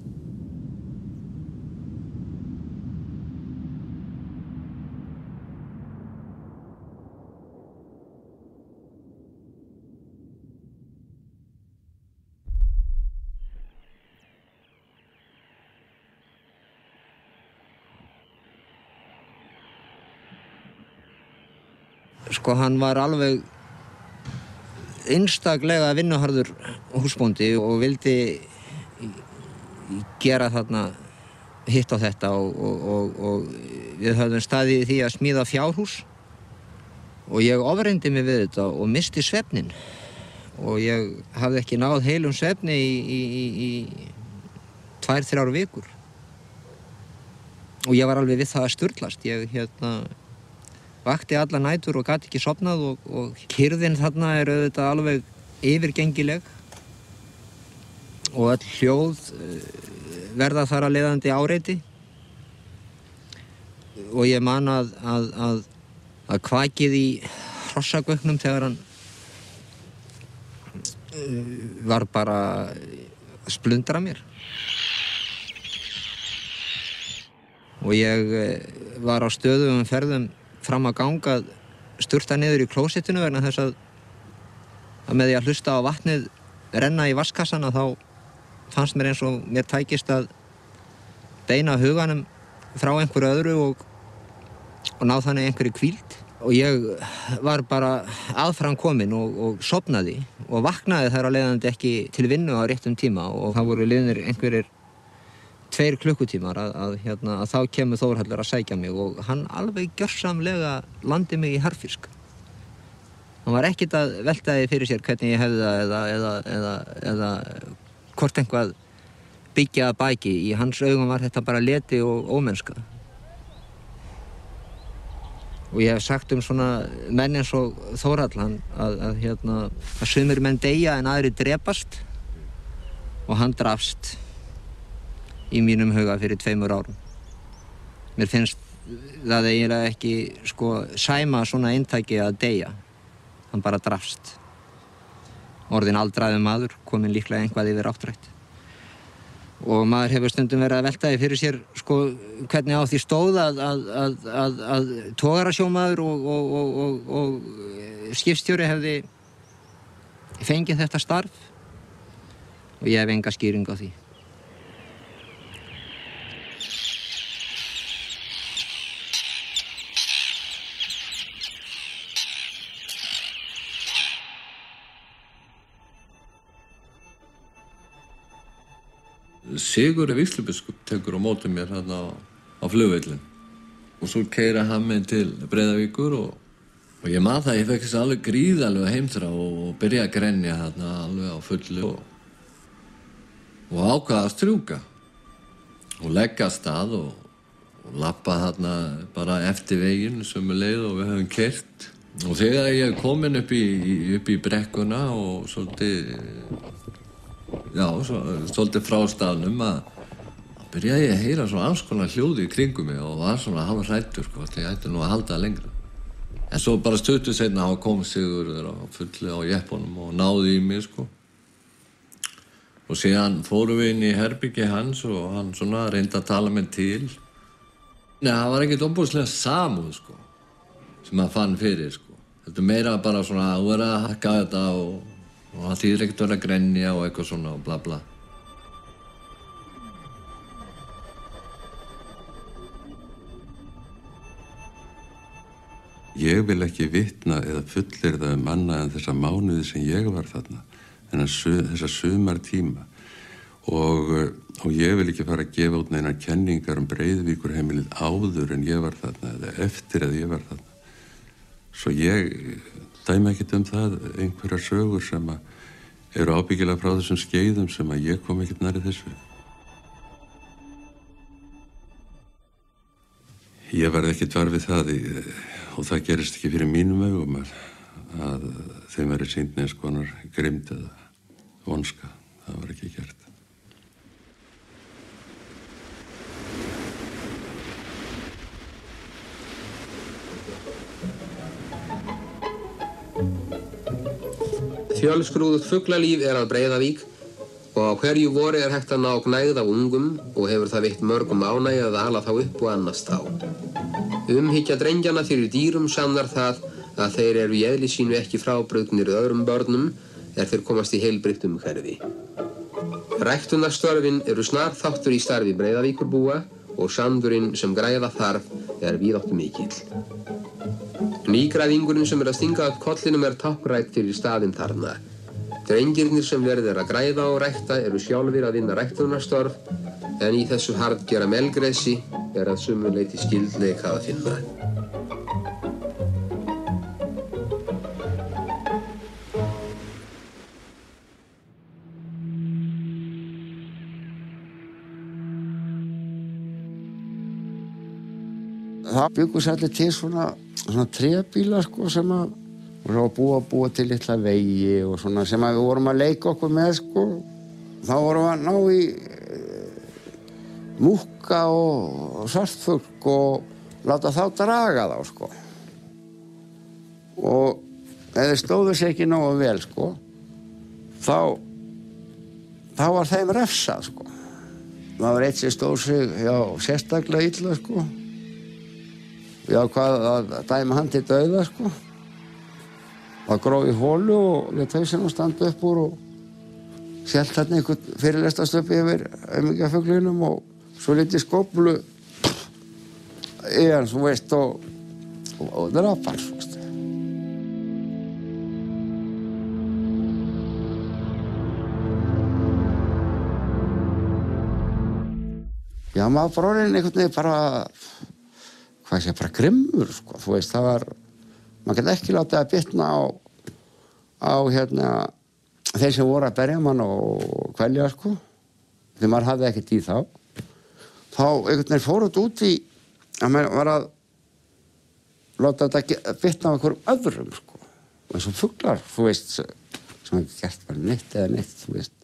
Speaker 3: Sko, hann var alveg einstaklega vinnuharður húsbóndi og vildi gera þarna hitt á þetta og, og, og, og við höfðum staðið í því að smíða fjárhús og ég ofreyndi mig við þetta og misti svefnin og ég hafði ekki náð heilum svefni í, í, í, í tvær, þrjár vikur og ég var alveg við það að sturlast. Ég hérna vakti alla nætur og gat ekki sofnað og, og kyrrðin þarna er auðvitað alveg yfirgengileg og öll hljóð verða þar að leiðandi áreiti og ég man að, að, að, að kvakið í hrossagögnum þegar hann var bara að splundra mér og ég var á stöðugum ferðum fram að ganga sturta niður í klósettinu vegna þess að, að með því að hlusta á vatnið renna í vatnskassana þá fannst mér eins og mér tækist að beina huganum frá einhverju öðru og, og ná þannig einhverju hvíld og ég var bara aðfram komin og, og sofnaði og vaknaði þar að leiðandi ekki til vinnu á réttum tíma og það voru liðnir einhverjir tveir klukkutímar að, að, hérna, að þá kemur Þórhallur að sækja mig og hann alveg gjörsamlega landi mig í harðfisk. Hann var ekkert að velta því fyrir sér hvernig ég hefði það eða, eða, eða, eða hvort einhvað byggja að baki. Í hans augum var þetta bara leti og ómennska. Og ég hef sagt um svona menn eins og Þórhall hann að, að, hérna, að sumir menn deyja en aðrir drepast og hann drafst í mínum huga fyrir tveimur árum. Mér finnst það eiginlega ekki sko sæma svona eintaki að deyja. Hann bara drafst. Orðinn aldraður maður, kominn líklega einhvað yfir áttrætt. Og maður hefur stundum verið að velta því fyrir sér sko hvernig á því stóð að, að, að, að, að togarasjómaður og, og, og, og, og skipstjóri hefði fengið þetta starf og ég hef enga skýring á því.
Speaker 13: Sigur vígslubiskup tekur á móti mér hérna á, á flugvöllin og svo keyra hann mig til Breiðavíkur og Og ég man það, ég fekk þess alveg gríðarlega heimþrá og byrjaði að grenja þarna alveg á fullu og, og ákvaða að strjúka og leggja af stað og, og lappa þarna bara eftir veginn sömu leið og við höfum keyrt. Og þegar ég kom inn upp í, upp í brekkuna og svolítið, já, svolítið frá staðnum að byrjaði ég að heyra svona alls konar hljóði í kringum mig og var svona hálf hræddur, sko, því ég ætti nú að halda lengra. En svo bara stuttu seinna hafa kom Sigurður á fullu á jeppunum og náði í mig, sko. Og síðan fórum við inn í herbyggi hans og hann svona reyndi að tala mig til. Nei, það var ekkert ofboðslega samúð, sko, sem hann fann fyrir, sko. Þetta er meira bara svona að vera að hakka þetta og, og það þýðir ekkert vera að grenja og eitthvað svona og bla bla.
Speaker 16: Ég vil ekki vitna eða fullyrða um annað en þessa mánuði sem ég var þarna, þessa sumartíma. Og, og ég vil ekki fara að gefa út neina kenningar um Breiðavíkurheimilið áður en ég var þarna, eða eftir að ég var þarna. Svo ég dæmi ekkert um það einhverjar sögur sem eru ábyggilega frá þessum skeiðum sem að ég kom ekkert nærri þessu. Ég var ekkert var við það í, og það gerist ekki fyrir mínum augum að, að þeim verið sýnd neins konar grimmd eða vonska. Það var ekki gert.
Speaker 7: Fjölskrúðugt fuglalíf er að Breiðavík og á hverju vori er hægt að ná gnægð af ungum og hefur það veitt mörgum ánægju að ala þá upp og annast þá. Umhyggja drengjana fyrir dýrum sannar það að þeir eru í eðli sínu ekki frábrugðnir öðrum börnum er þeir komast í heilbrigt umhverfi. Ræktunarstörfin eru snar þáttur í starfi Breiðavíkurbúa og sandurinn sem græða þarf er víðáttumikill. Nýgræðingurinn sem er að stinga upp kollinum er táknrænt fyrir staðinn þarna. Drengirnir sem verið er að græða og rækta eru sjálfir að vinna ræktunarstörf en í þessu harðgera melgresi er að sumu leyti skyldleika að finna.
Speaker 15: Það byggur sér allir til svona, svona trébíla sko, sem að og búa búa til litla vegi og svona sem að við vorum að leika okkur með sko. Þá vorum við að ná í e, múkka og, og svartfugl og láta þá draga þá sko. Og ef þeir stóðu sig ekki nógu vel sko, þá þá var þeim refsað sko. Það var eitt sem stóð sig já, sérstaklega illa sko. Já, hvað að dæma hann til dauða sko. Það gróf í hólu og lét hausinn og standa upp úr og selt þarna einhvern fyrirlestastöpi yfir aumingjafuglinum og svo lítið skóplu í hann, þú veist, og, og, og drap hann, þú veist. Já, maður bara orðinn einhvern veginn bara, hvað sé, bara grimmur, sko, þú veist, það var maður gæti ekki látið að bitna á, á hérna, þeir sem voru að berja mann og kvelja, sko. Þegar maður hafði ekkert í þá. Þá einhvern veginn fór þetta út í að maður var að láta þetta bitna á einhverjum öðrum, sko. Og eins og fuglar, þú veist, sem ekki gert bara neitt eða neitt, þú veist.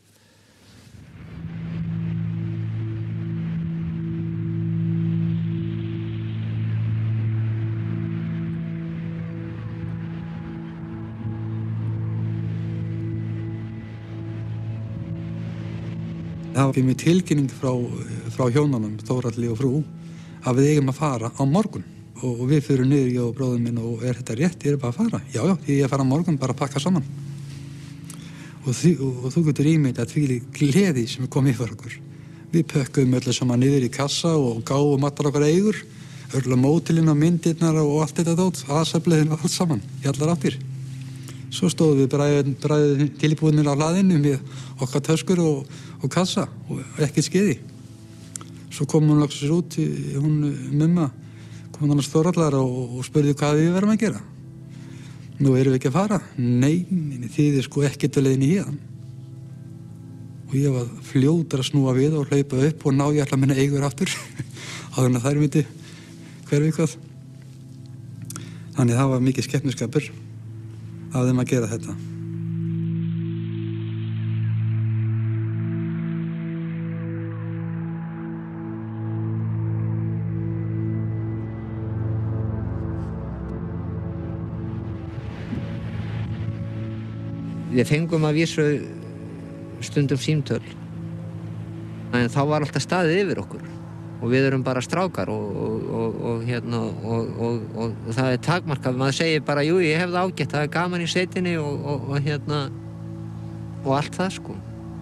Speaker 2: Það var mér tilkynning frá, frá hjónunum, Þórhalli og frú, að við eigum að fara á morgun. Og, og við fyrir niður, ég og bróðum minn, og er þetta rétt, ég er bara að fara? Já, já, ég er að fara á morgun, bara að pakka saman. Og, því, og, og þú getur ímyndað að því gleði sem kom yfir okkur. Við pökkum öllu saman niður í kassa og gáum allar okkar eigur, öllu mótilinn og myndirnar og allt þetta dót, aðsefliðin og allt saman, í allar áttir. Svo stóðum við bræðið tilbúinir á hlaðinu með okkar töskur og, og kassa og ekkert skeiði. Svo kom hún loksins út, hún mumma, kom hún annars Þórhallar og, og spurði hvað við verðum að gera. nú erum við ekki að fara. Nei, þið er sko ekkert að leiðin í héðan. Og ég var fljótur að snúa við og hlaupa upp og ná ég alltaf minna eigur aftur. Áður en að þær myndi hver vikvað. Þannig það var mikið skepnuskapur af þeim að gera þetta.
Speaker 3: Við fengum að vísu stundum símtöl, en þá var alltaf staðið yfir okkur og við erum bara strákar og, og, og, og, hérna, og, og, og, og það er takmarkað. Maður segir bara, jú, ég hef það ágætt, það er gaman í sveitinni og, og, og, hérna, og allt það, sko.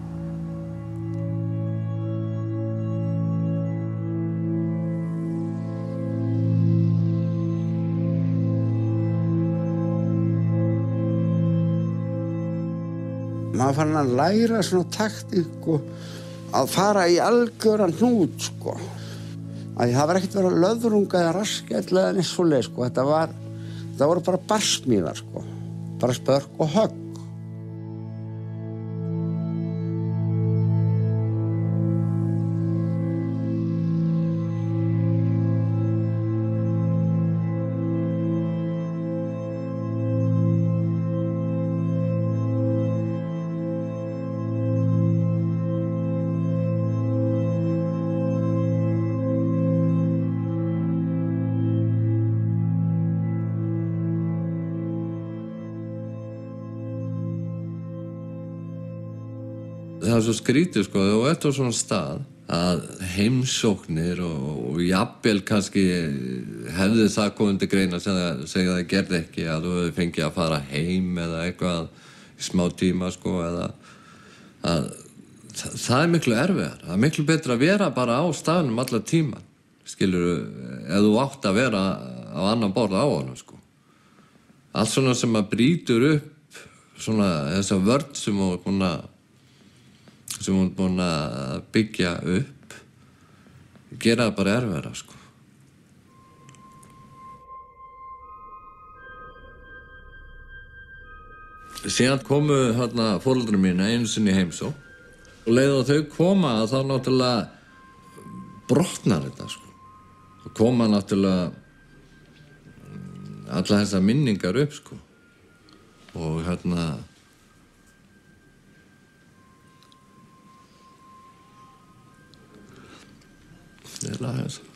Speaker 15: Maður fann að læra svona taktík og að fara í algjöran hnút, sko. Að það var ekkert verið að löðrunga eða raskell eða neitt svoleið, sko. Þetta var, þetta voru bara barsmíðar, sko. Bara spörk og högg.
Speaker 13: Það er svo skrítið, sko, og eftir svona stað að heimsóknir og, og jafnvel kannski hefði það komið til greina sem það segja það gerði ekki að þú hefði fengið að fara heim eða eitthvað í smá tíma, sko, eða að það, það er miklu erfiðar. Það er miklu betra að vera bara á staðnum alla tíman, skilurðu, ef þú átt að vera á annan borð á honum, sko. Allt svona sem að brýtur upp svona þessa vörn sem þú konar sem hún er búin að byggja upp, gera það bara erfiðara, sko. Síðan komu hérna foreldrar mín einu sinni í heimsókn og leið og þau koma að þá náttúrulega brotnar þetta, sko. Og koma náttúrulega alla þessar minningar upp, sko. Og hérna Det er laget så.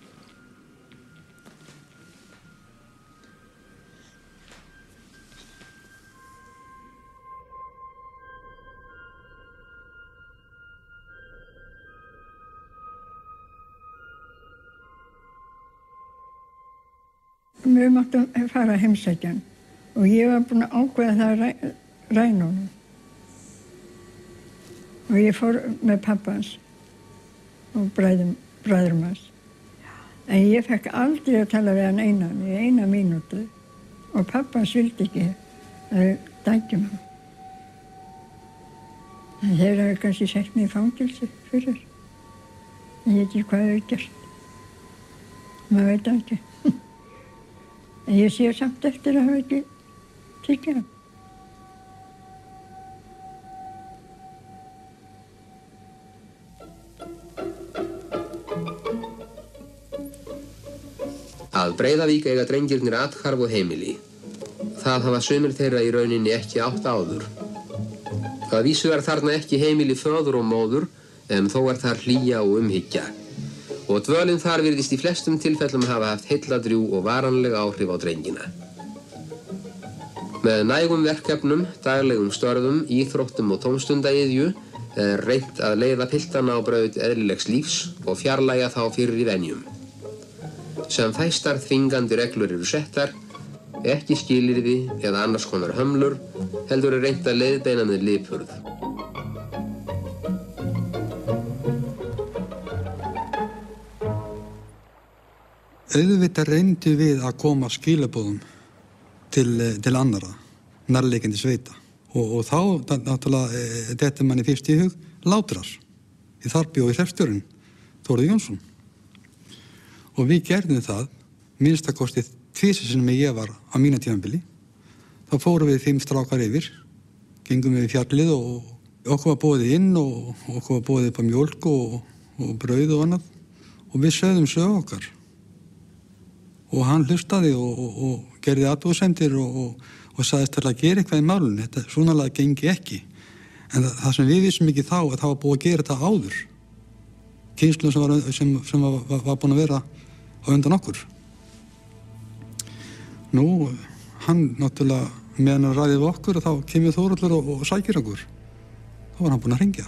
Speaker 14: Við máttum fara að heimsækja hann og ég var búin að ákveða það að ræ, ræna honum. Og ég fór með pappa hans og bræðum bræðrum hans. En ég fekk aldrei að tala við hann einan í eina mínútu og pappa hans vildi ekki að við dækjum hann. En þeir hafa kannski sett mig í fangilsi fyrir. Ég veit ekki hvað þau hefur gert. Maður veit ekki. En ég sé samt eftir að hafa ekki tekið hann.
Speaker 7: Að Breiðavík eiga drengirnir athvarf og heimili. Það hafa sumir þeirra í rauninni ekki átt áður. Að vísu er þarna ekki heimili föður og móður, en þó er þar hlýja og umhyggja. Og dvölin þar virðist í flestum tilfellum hafa haft heilladrjú og varanleg áhrif á drengina. Með nægum verkefnum, daglegum störfum, íþróttum og tómstundaiðju er reynt að leiða piltana á braut eðlilegs lífs og fjarlægja þá fyrir í venjum. Sem fæstar þvingandi reglur eru settar, ekki skilyrði eða annars konar hömlur, heldur er reynt að leiðbeina með lipurð.
Speaker 2: Auðvitað reyndi við að koma skilaboðum til, til annara, nærleikandi sveita. Og, og þá náttúrulega e, þetta manni fyrst í hug látrar. Í þar bjóði hreppstjórinn, Þórður Jónsson. Og við gerðum það, minnsta kostið tvisvar sinnum ég var á mína tímabili. Þá þá fórum við fimm strákar yfir, gengum við í fjallið og okkur var boðið inn og okkur var boðið upp á mjólk og, og brauð og annað og við sögðum sög okkar. Og hann hlustaði og, og, og gerði athugasemdir og, og, og sagðist til að gera eitthvað í málun. Þetta svonalega gengi ekki. En það, það sem við vissum ekki þá, að það var búið að gera þetta áður. Kynslun sem var, sem, sem var, var, var búin að vera á undan okkur. Nú, hann náttúrulega, meðan hann ræði við okkur, og þá kemur Þórhallur og, og sækir okkur. Þá var hann búin að hringja.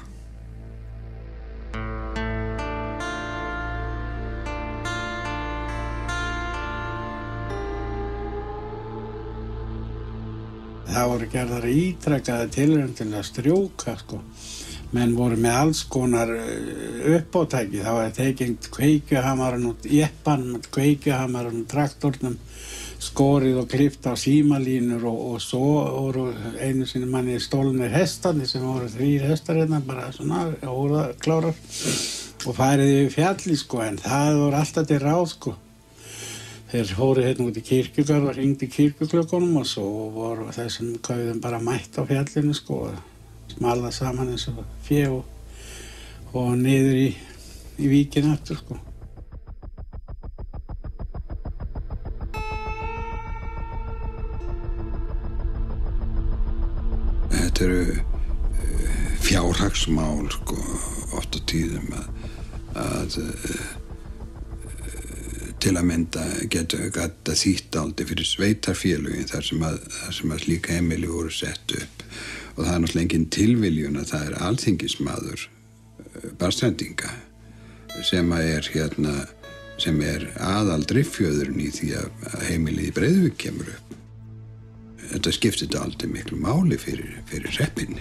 Speaker 6: Það voru gerðar ítrekkaði tilraun til að strjúka, sko. Menn voru með alls konar uppátæki. Það var tekinn kveikjuhamarinn og jeppanum, kveikjuhamarinn og traktornum, skorið og klippt á símalínur og, og svo voru einu sinni manni stólnir hestarnir sem voru þrír hestar hérna, bara svona óraklárar og færið yfir fjalli, sko, en það voru alltaf til ráð, sko. Þeir fóru hérna út í kirkjugarð og hringdi kirkjuklukkunum og svo voru þessum kauðum bara mætt á fjallinu, sko, og smalað saman eins og fé og, og niður í, í víkina aftur, sko.
Speaker 17: Þetta eru fjárhagsmál, sko, oft á tíðum að, að til að mynda geta gata þýtt aldrei fyrir sveitarfélögin þar sem að, þar sem að slíka heimili voru sett upp og það er náttúrulega engin tilviljun að það er alþingismaður Barðstrendinga sem að er hérna sem er aðal driffjöðurinn í því að heimilið í Breiðavík kemur upp. Þetta skiptir þetta aldrei miklu máli fyrir, fyrir hreppinn.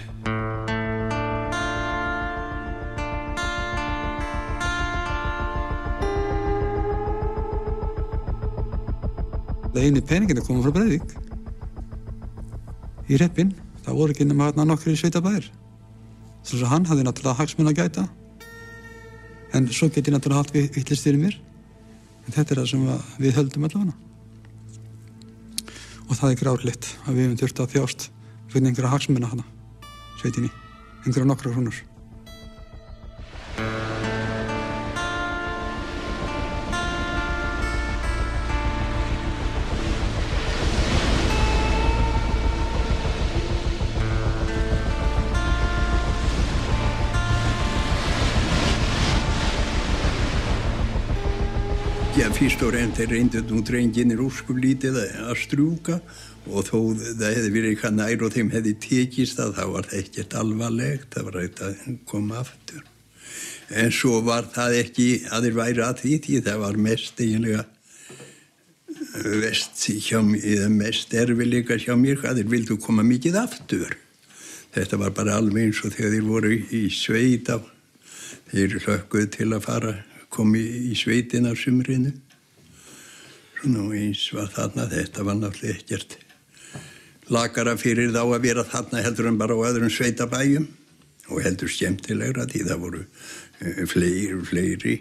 Speaker 2: Einu peningin að koma frá Breiðavík í hreppinn. Það voru ekki nema hérna nokkrir sveitabæir. Svo að hann hafði náttúrulega hagsmuna að gæta. En svo get ég náttúrulega haft vitlaust fyrir mér. En þetta er það sem við höldum allavega. Og það er grárleitt að við höfum þurft að þjást fyrir einhverja hagsmuna hana, sveitinni, einhverja nokkra krónur.
Speaker 11: Já, fyrst og reynd þeir reyndu nú drenginir úrskurlítið að strjúka og þó það hefði verið eitthvað nær og þeim hefði tekist að það var það ekkert alvarlegt, það var hægt að koma aftur. En svo var það ekki að þeir væri að því, því það var mest eiginlega vest hjá mér, eða mest erfiðleika hjá mér, að þeir vildu koma mikið aftur. Þetta var bara alveg eins og þegar þeir voru í sveit á, þeir hlökkuðu til að fara komi í sveitin af sumrinu. Svona og eins var þarna, þetta var náttúrulega ekkert lakara fyrir þá að vera þarna heldur en bara á öðrum sveitabæjum og heldur skemmtilegra því það voru fleiri, fleiri.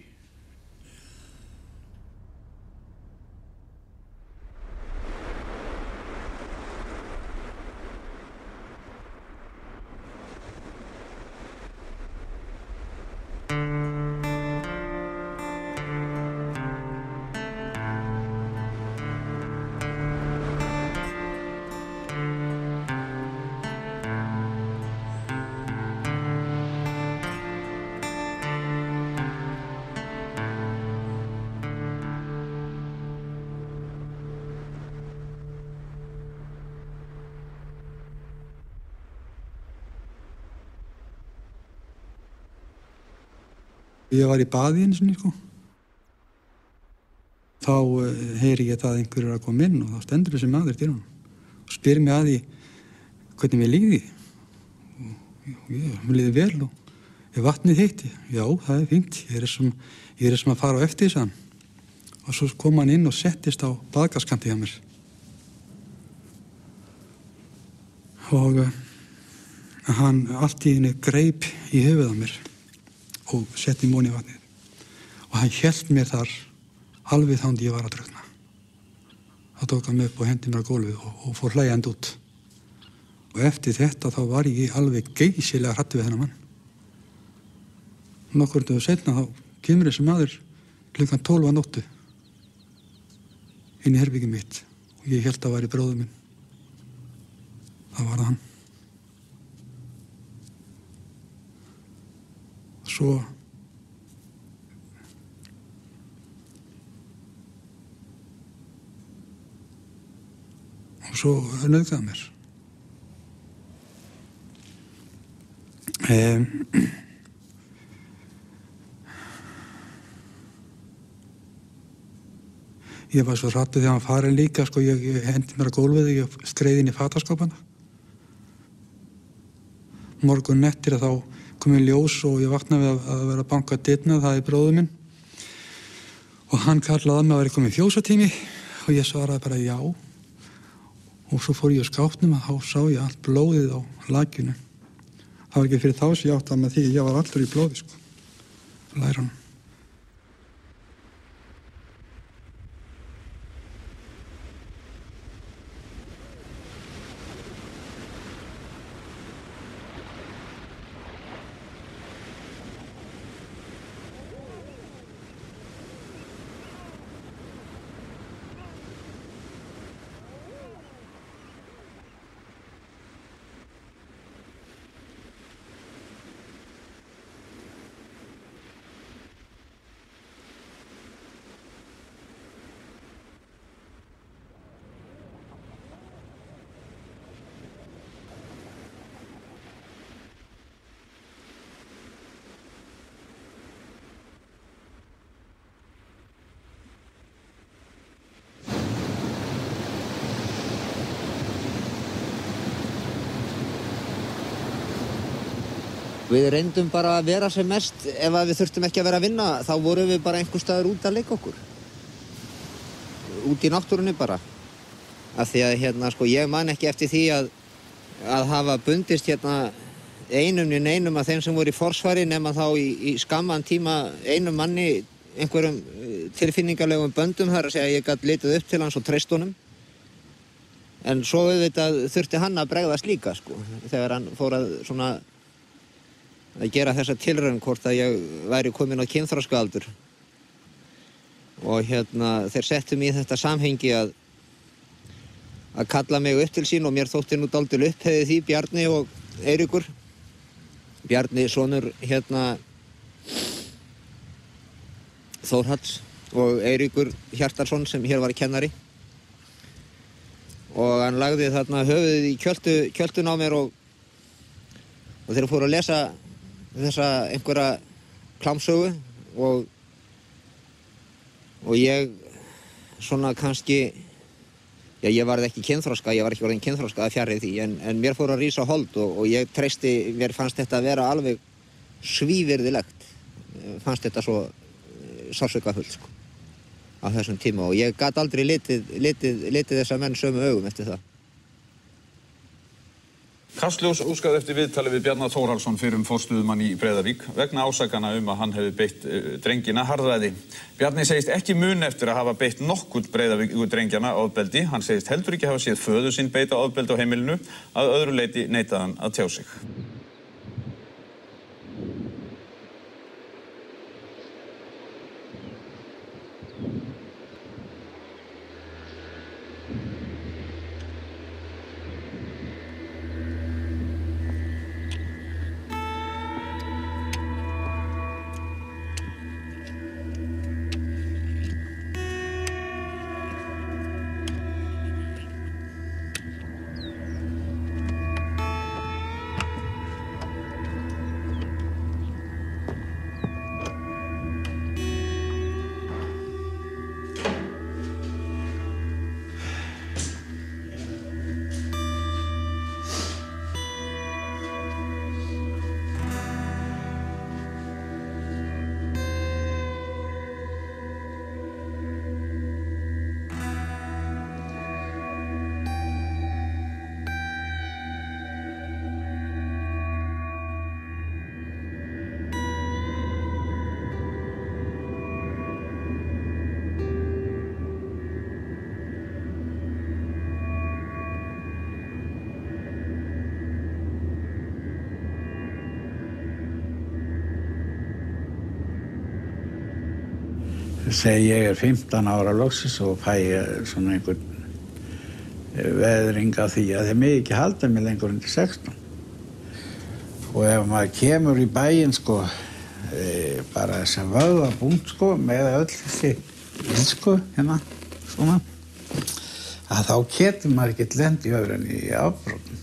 Speaker 2: Ég var í baði einu sinni, sko. Þá uh, heyri ég það að einhver er að koma inn og þá stendur þessi maður til honum og spyr mig að því hvernig mér líði. Og ég, mér líði vel og ég vatnið heitti. Já, það er fínt. Ég er sem, ég er sem að fara á eftir þess að hann. Og svo kom hann inn og settist á baðgarskanti hjá mér. Og uh, hann allt í henni greip í höfuð á mér og setti móni í vatnið. Og hann hélt mér þar alveg þándi ég var að drukkna. Það tók hann mig upp og hendi mér á gólfið og, og fór hlæjandi út. Og eftir þetta þá var ég alveg geysilega hræddur við þennan mann. Nokkur dögum seinna þá kemur þessi maður klukkan tólf að nóttu inn í herbergið mitt og ég hélt að það væri bróðir minn. Það var það hann. Svo og svo nauðgaði mér. Um, ég var svo hræddur þegar hann farið líka, sko, ég, ég hendi mér að gólfið, ég skreið inn í fataskápana. Morgun eftir að þá kom ég ljós og ég vaknaði við að, að vera að banka dyrnar, það er bróður minn. Og hann kallaði að mig að vera komið fjósatími og ég svaraði bara já. Og svo fór ég á skápnum og þá sá ég allt blóðið á lakinu. Það var ekki fyrir þá sem ég átti að með því, ég var allur í blóði, sko, læranum.
Speaker 3: Við reyndum bara að vera sem mest, ef að við þurftum ekki að vera að vinna, þá vorum við bara einhver staðar út að leika okkur. Út í náttúrunni bara. Af því að hérna, sko, ég man ekki eftir því að, að hafa bundist hérna einum í neinum af þeim sem voru í forsvari nema þá í, í skamman tíma einum manni einhverjum tilfinningalegum böndum þar að segja að ég gat litið upp til hans og treyst honum. En svo auðvitað þurfti hann að bregðast líka, sko, þegar hann fór að svona að gera þessa tilraun hvort að ég væri komin á kynþroskaaldur. Og hérna þeir settu mig í þetta samhengi að að kalla mig upp til sín og mér þótti nú dálítil upphefðið því Bjarni og Eiríkur. Bjarni sonur hérna Þórhalls og Eiríkur Hjartarson sem hér var kennari. Og hann lagði þarna höfuðið í kjöltu, kjöltun á mér og, og þeir fóru að lesa þessa einhverja klámsögu og, og ég svona kannski, já ég varð ekki kynþroska, ég var ekki orðin kynþroska að fjarri því en, en mér fór að rísa hold og, og ég treysti, mér fannst þetta að vera alveg svívirðilegt, fannst þetta svo sársaukafullt sko á þessum tíma og ég gat aldrei litið, litið, litið þessa menn sömu augum eftir það.
Speaker 1: Kastljós óskaði eftir viðtali við Bjarna Þórhallsson fyrrum forstöðumann í Breiðavík vegna ásakana um að hann hefði beitt uh, drengina harðræði. Bjarni segist ekki mun eftir að hafa beitt nokkurn Breiðavíkur drengjana ofbeldi. Hann segist heldur ekki hafa séð föður sinn beita ofbeldi á heimilinu, að öðru leyti neitaði hann að tjá sig.
Speaker 6: segi ég er fimmtán ára loksins og fæ ég svona einhvern veðring af því að þeir mig ekki halda mig lengur undir sextán. Og ef maður kemur í bæinn sko, e, bara þess að vöða búnt sko, með öll þessi ilsku hérna, svona, að þá getur maður ekki lent í öðru en í afbrotum.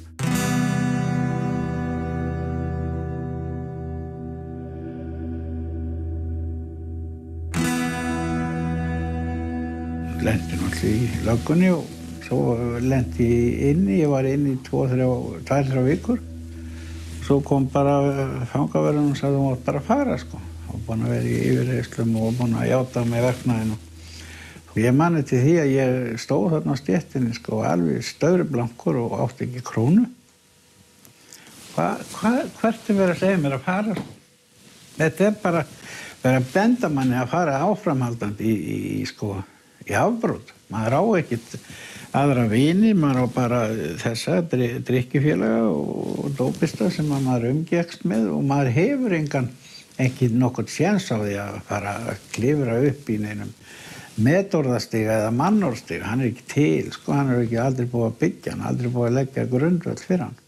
Speaker 6: Lendi náttúrulega í löggunni og svo lendi ég inni, ég var inni í tvo, þrjá, tvær, þrjá vikur. Svo kom bara fangaverðin og sagði hún var bara að fara sko. Og búin að vera í yfirheyslum og búin að játa með verknaðinu. Og ég mani til því að ég stóð þarna á stéttinni sko, alveg stöðrublankur og átti ekki krónu. Hva, hva, hvert er verið að segja mér að fara sko? Þetta er bara verið að benda manni að fara áframhaldandi í, í, í sko, í afbrot. Maður á ekkert aðra vini, maður á bara þessa drykkjufélaga og dópista sem maður umgekkst með og maður hefur engan, ekki nokkurn séns á því að fara að klifra upp í neinum metorðastiga eða mannorðstiga. Hann er ekki til, sko, hann er ekki aldrei búið að byggja hann, aldrei búið að leggja grundvöll fyrir hann.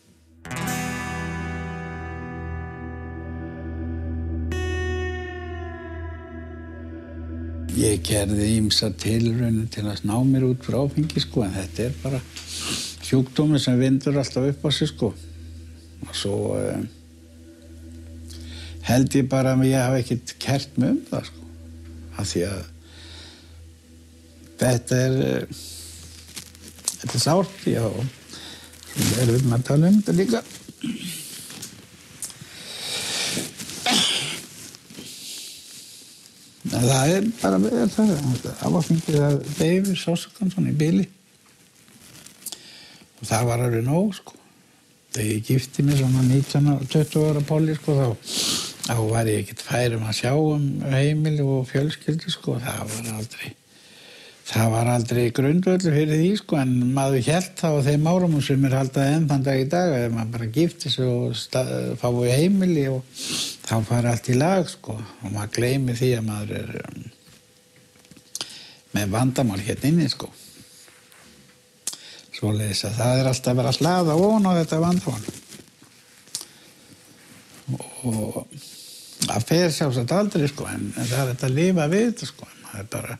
Speaker 6: Ég gerði ýmsar tilraunir til að ná mér út frá áfengi, sko, en þetta er bara sjúkdómur sem vindur alltaf upp á sig, sko. Og svo uh, held ég bara að ég hafi ekkert kært mig um það, sko. Af því að þetta er, uh, þetta er sárt, já, og erum við með að tala um þetta líka. Það er bara vel það, áfengið að deyfir sásakan svona í bili. Og það var alveg nóg, sko. Þegar ég gifti mig svona nítján og tuttugu ára póli, sko, þá, þá var ég ekkert fær um að sjá um heimili og fjölskyldu, sko. Það var aldrei, það var aldrei grundvöllur fyrir því, sko, en maður hélt það á þeim árum sem er haldið enn þann dag í dag, ef maður bara gifti sig og fái heimili og þá fara allt í lag, sko, og maður gleymir því að maður er um, með vandamál hérna inni, sko. Svoleiðis að það er alltaf að vera að hlaða ofan á þetta vandamál. Og það fer sjálfsagt aldrei, sko, en, en það er þetta að lifa við þetta, sko, það er bara...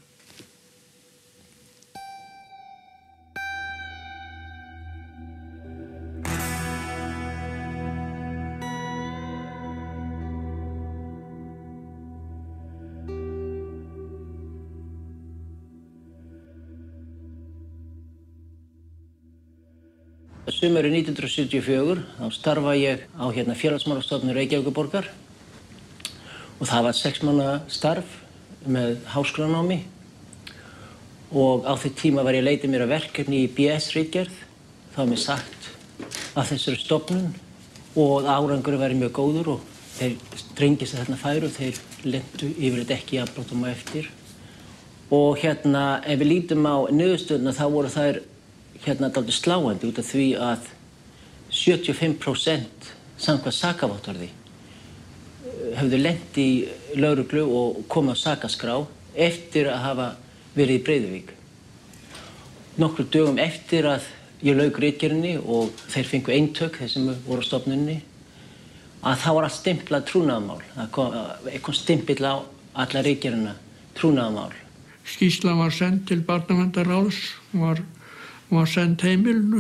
Speaker 18: Sumarið nítján hundruð sjötíu og fjögur þá starfa ég á hérna félagsmálastofnun Reykjavíkurborgar og það var sex mánaða starf með háskólanámi og á því tíma var ég að leita mér að verkefni í B S-ritgerð. Það var mér sagt af þessari stofnun og árangur væri mjög góður og þeir drengir sem þarna færu og þeir lentu yfirleitt ekki í afbrotum á eftir. Og hérna ef við lítum á niðurstöðuna þá voru þær hérna dálítið sláandi út af því að sjötíu og fimm prósent samkvæmt sakavottorði höfðu lent í lögreglu og komið á sakaskrá eftir að hafa verið í Breiðavík. Nokkrum dögum eftir að ég lauk ritgerðinni og þeir fengu eintök, þeir sem voru á stofnuninni, að þá var allt stimplað trúnaðarmál. Það kom, kom stimpill á alla ritgerðina, trúnaðarmál.
Speaker 8: Skýrslan var send til barnaverndarráðs, var Hún var send heimilinu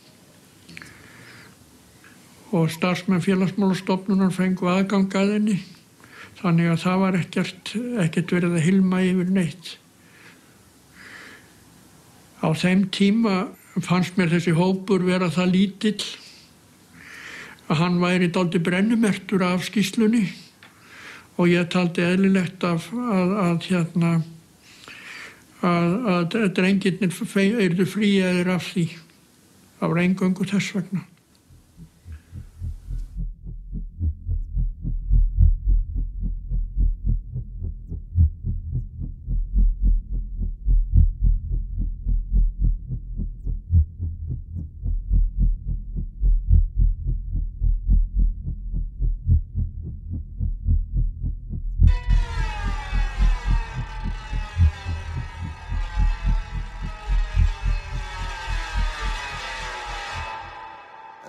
Speaker 8: og starfsmenn félagsmálastofnunar fengu aðgang að henni. Þannig að það var ekkert, ekkert verið að hilma yfir neitt. Á þeim tíma fannst mér þessi hópur vera það lítill að hann væri dálítið brennumerktur af skýrslunni og ég taldi eðlilegt að, að, að hérna að, að drengirnir yrðu fríaðir af því. Það var eingöngu þess vegna.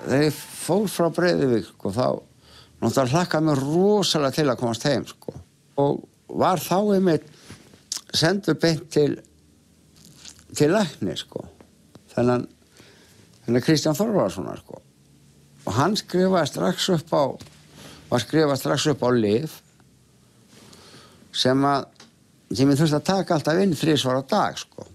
Speaker 15: þegar ég fór frá Breiðavík, sko, þá náttúrulega hlakkaði mér rosalega til að komast heim, sko. Og var þá einmitt sendur beint til, til lækni, sko. Þennan, þennan Kristján Þorvarðssonar, sko. Og hann skrifaði strax upp á, var skrifað strax upp á lyf sem að, sem ég þurfti að taka alltaf inn þrisvar á dag, sko.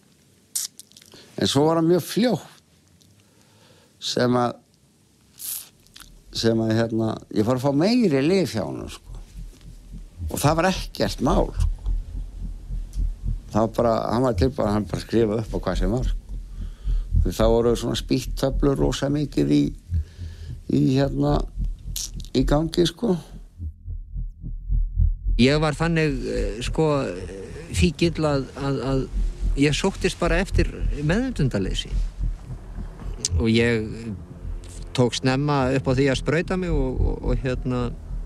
Speaker 15: En svo var hann mjög fljótt sem að, sem að, hérna, ég fór að fá meiri lyf hjá honum, sko. Og það var ekkert mál, sko. Það var bara, hann var tilbúið, hann bara skrifaði upp á hvað sem var, sko. Því þá voru svona spýttöflur rosa mikið í, í, hérna, í gangi, sko.
Speaker 3: Ég var þannig, sko, fíkill að, að, að ég sóttist bara eftir meðvitundarleysi. Og ég tók snemma upp á því að sprauta mig og, og, og hérna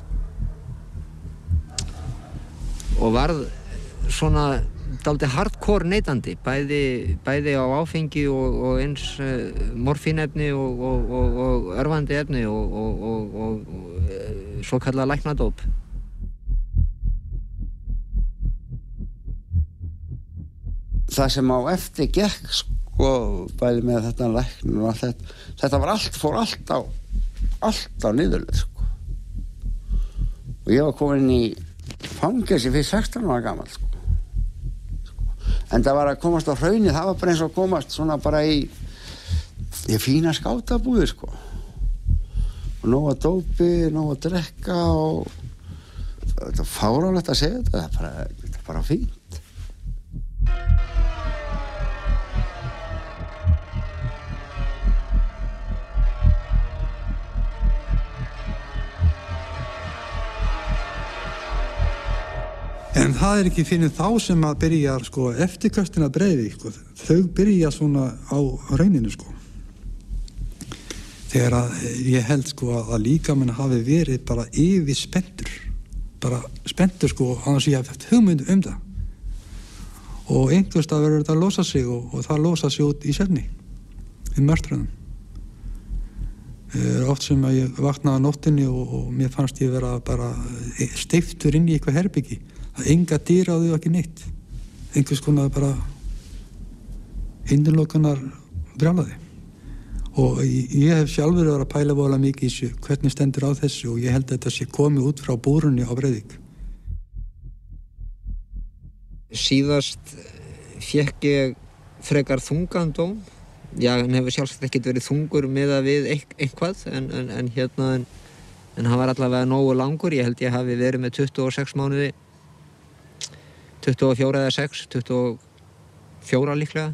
Speaker 3: og varð svona dálítið hardcore neytandi, bæði, bæði á áfengi og, og eins uh, morfínefni og, og, og, og örvandi efni og, og, og, og uh, svo kallað læknadóp.
Speaker 15: Það sem á eftir gekk, sko, bæði með þetta læknin og allt þetta, þetta var allt, fór allt á, allt á niðurleið, sko. Og ég var komin í fangelsi fyrir sextán ára gamall, sko. En það var að komast á hraunið, það var bara eins og komast svona bara í, í fína skátabúði, sko. Og nóg að dópi, nóg að drekka og þetta er fáránlegt að segja þetta, það er bara, þetta er bara fínt.
Speaker 2: En það er ekki fyrir þá sem að byrja, sko, eftirköstin að Breiðavík, sko. Þau byrja svona á rauninu, sko. Þegar að ég held, sko, að líkaminn hafi verið bara yfir spenntur. Bara spenntur, sko, annars ég hef haft hugmynd um það. Og einhvers stað verður þetta að losa sig og, og það losa sig út í svefni, í mörtrunum. Það er oft sem að ég vaknaði á nóttinni og, og mér fannst ég vera bara steiftur inn í eitthvað herbyggi. Það er enga dyr á því og ekki neitt. Einhvers konar bara innlokunar brjálaði. Og ég hef sjálfur verið að pæla voðalega mikið í þessu, hvernig stendur á þessu og ég held að þetta sé komið út frá búrunni á Breiðavík.
Speaker 3: Síðast fékk ég frekar þungan dóm. Já, hann hefur sjálfsagt ekkert verið þungur miðað við eitthvað en, en, en hérna en, en hann var allavega nógu langur. Ég held ég hafi verið með tuttugu og sex mánuði. tuttugu og fjögur eða sex, tuttugu og fjögur líklega.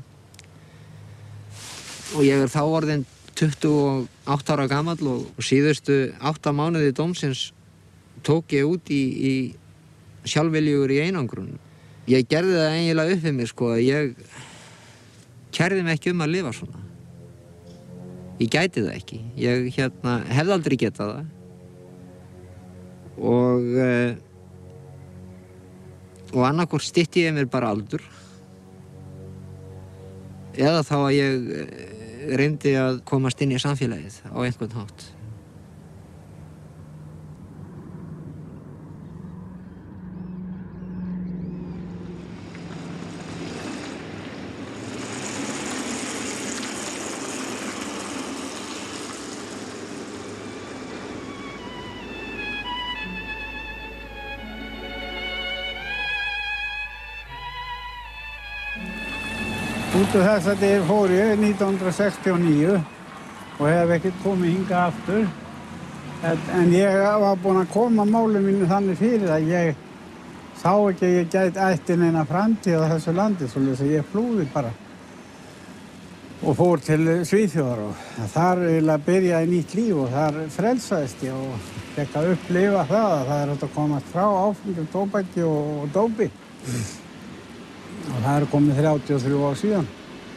Speaker 3: Og ég er þá orðinn tuttugu og átta ára gamall og, og síðustu átta mánuði dómsins tók ég út í, í sjálfviljugur í einangrun. Ég gerði það eiginlega upp við mig, sko, að ég kærði mig ekki um að lifa svona. Ég gæti það ekki. Ég hérna, hefði aldrei getað það. Og uh, og annarkvort stytti ég mér bara aldur eða þá að ég reyndi að komast inn í samfélagið á einhvern hátt.
Speaker 6: Út af þess að ég fór ég nítján hundruð sextíu og níu og hef ekkert komið hingað aftur. En ég var búinn að koma málum mínu þannig fyrir að ég sá ekki að ég gæti ætti neina framtíð á þessu landi, svoleiðis að ég flúði bara og fór til Svíþjóðar og þar eiginlega byrjaði nýtt líf og þar frelsaðist ég og fékk að upplifa það að það er hægt að komast frá áfengi, tóbaki og dópi. Og það er komið þrjátíu og þrjú ár síðan.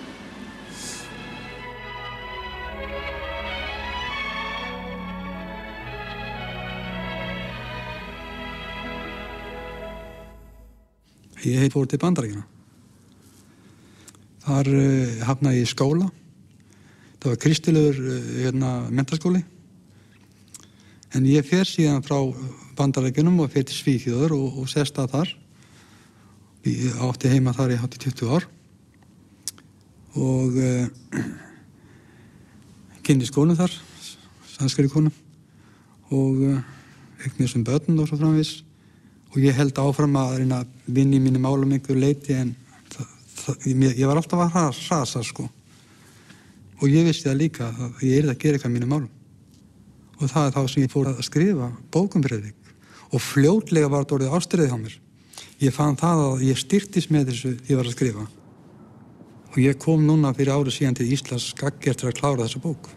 Speaker 2: Ég hef fór til Bandaríkjanna. Þar uh, hafnaði ég í skóla, Það var kristilegur hérna, menntaskóli. En ég fer síðan frá Bandaríkjunum og fer til Svíþjóðar og, og sest að þar. Ég átti heima þar í hátt í tuttugu ár. Og uh, kynni skólinn þar, sanskrikonum. Og uh, eignir sem börn og svo framvís. Og ég held áfram að reyna að vinna í mínu málum einhverju leyti en það, það, ég, ég var alltaf að hrasa, sko. Og ég vissi það líka að ég yrði að gera eitthvað í mínu málum. Og það er þá sem ég fór að skrifa bókum Breiðavík. Og fljótlega var þetta orðið ástríðið á mér. Ég fann það að ég styrktist með þessu ég var að skrifa. Og ég kom núna fyrir árið síðan til Íslands gagngert til að klára þessa bók.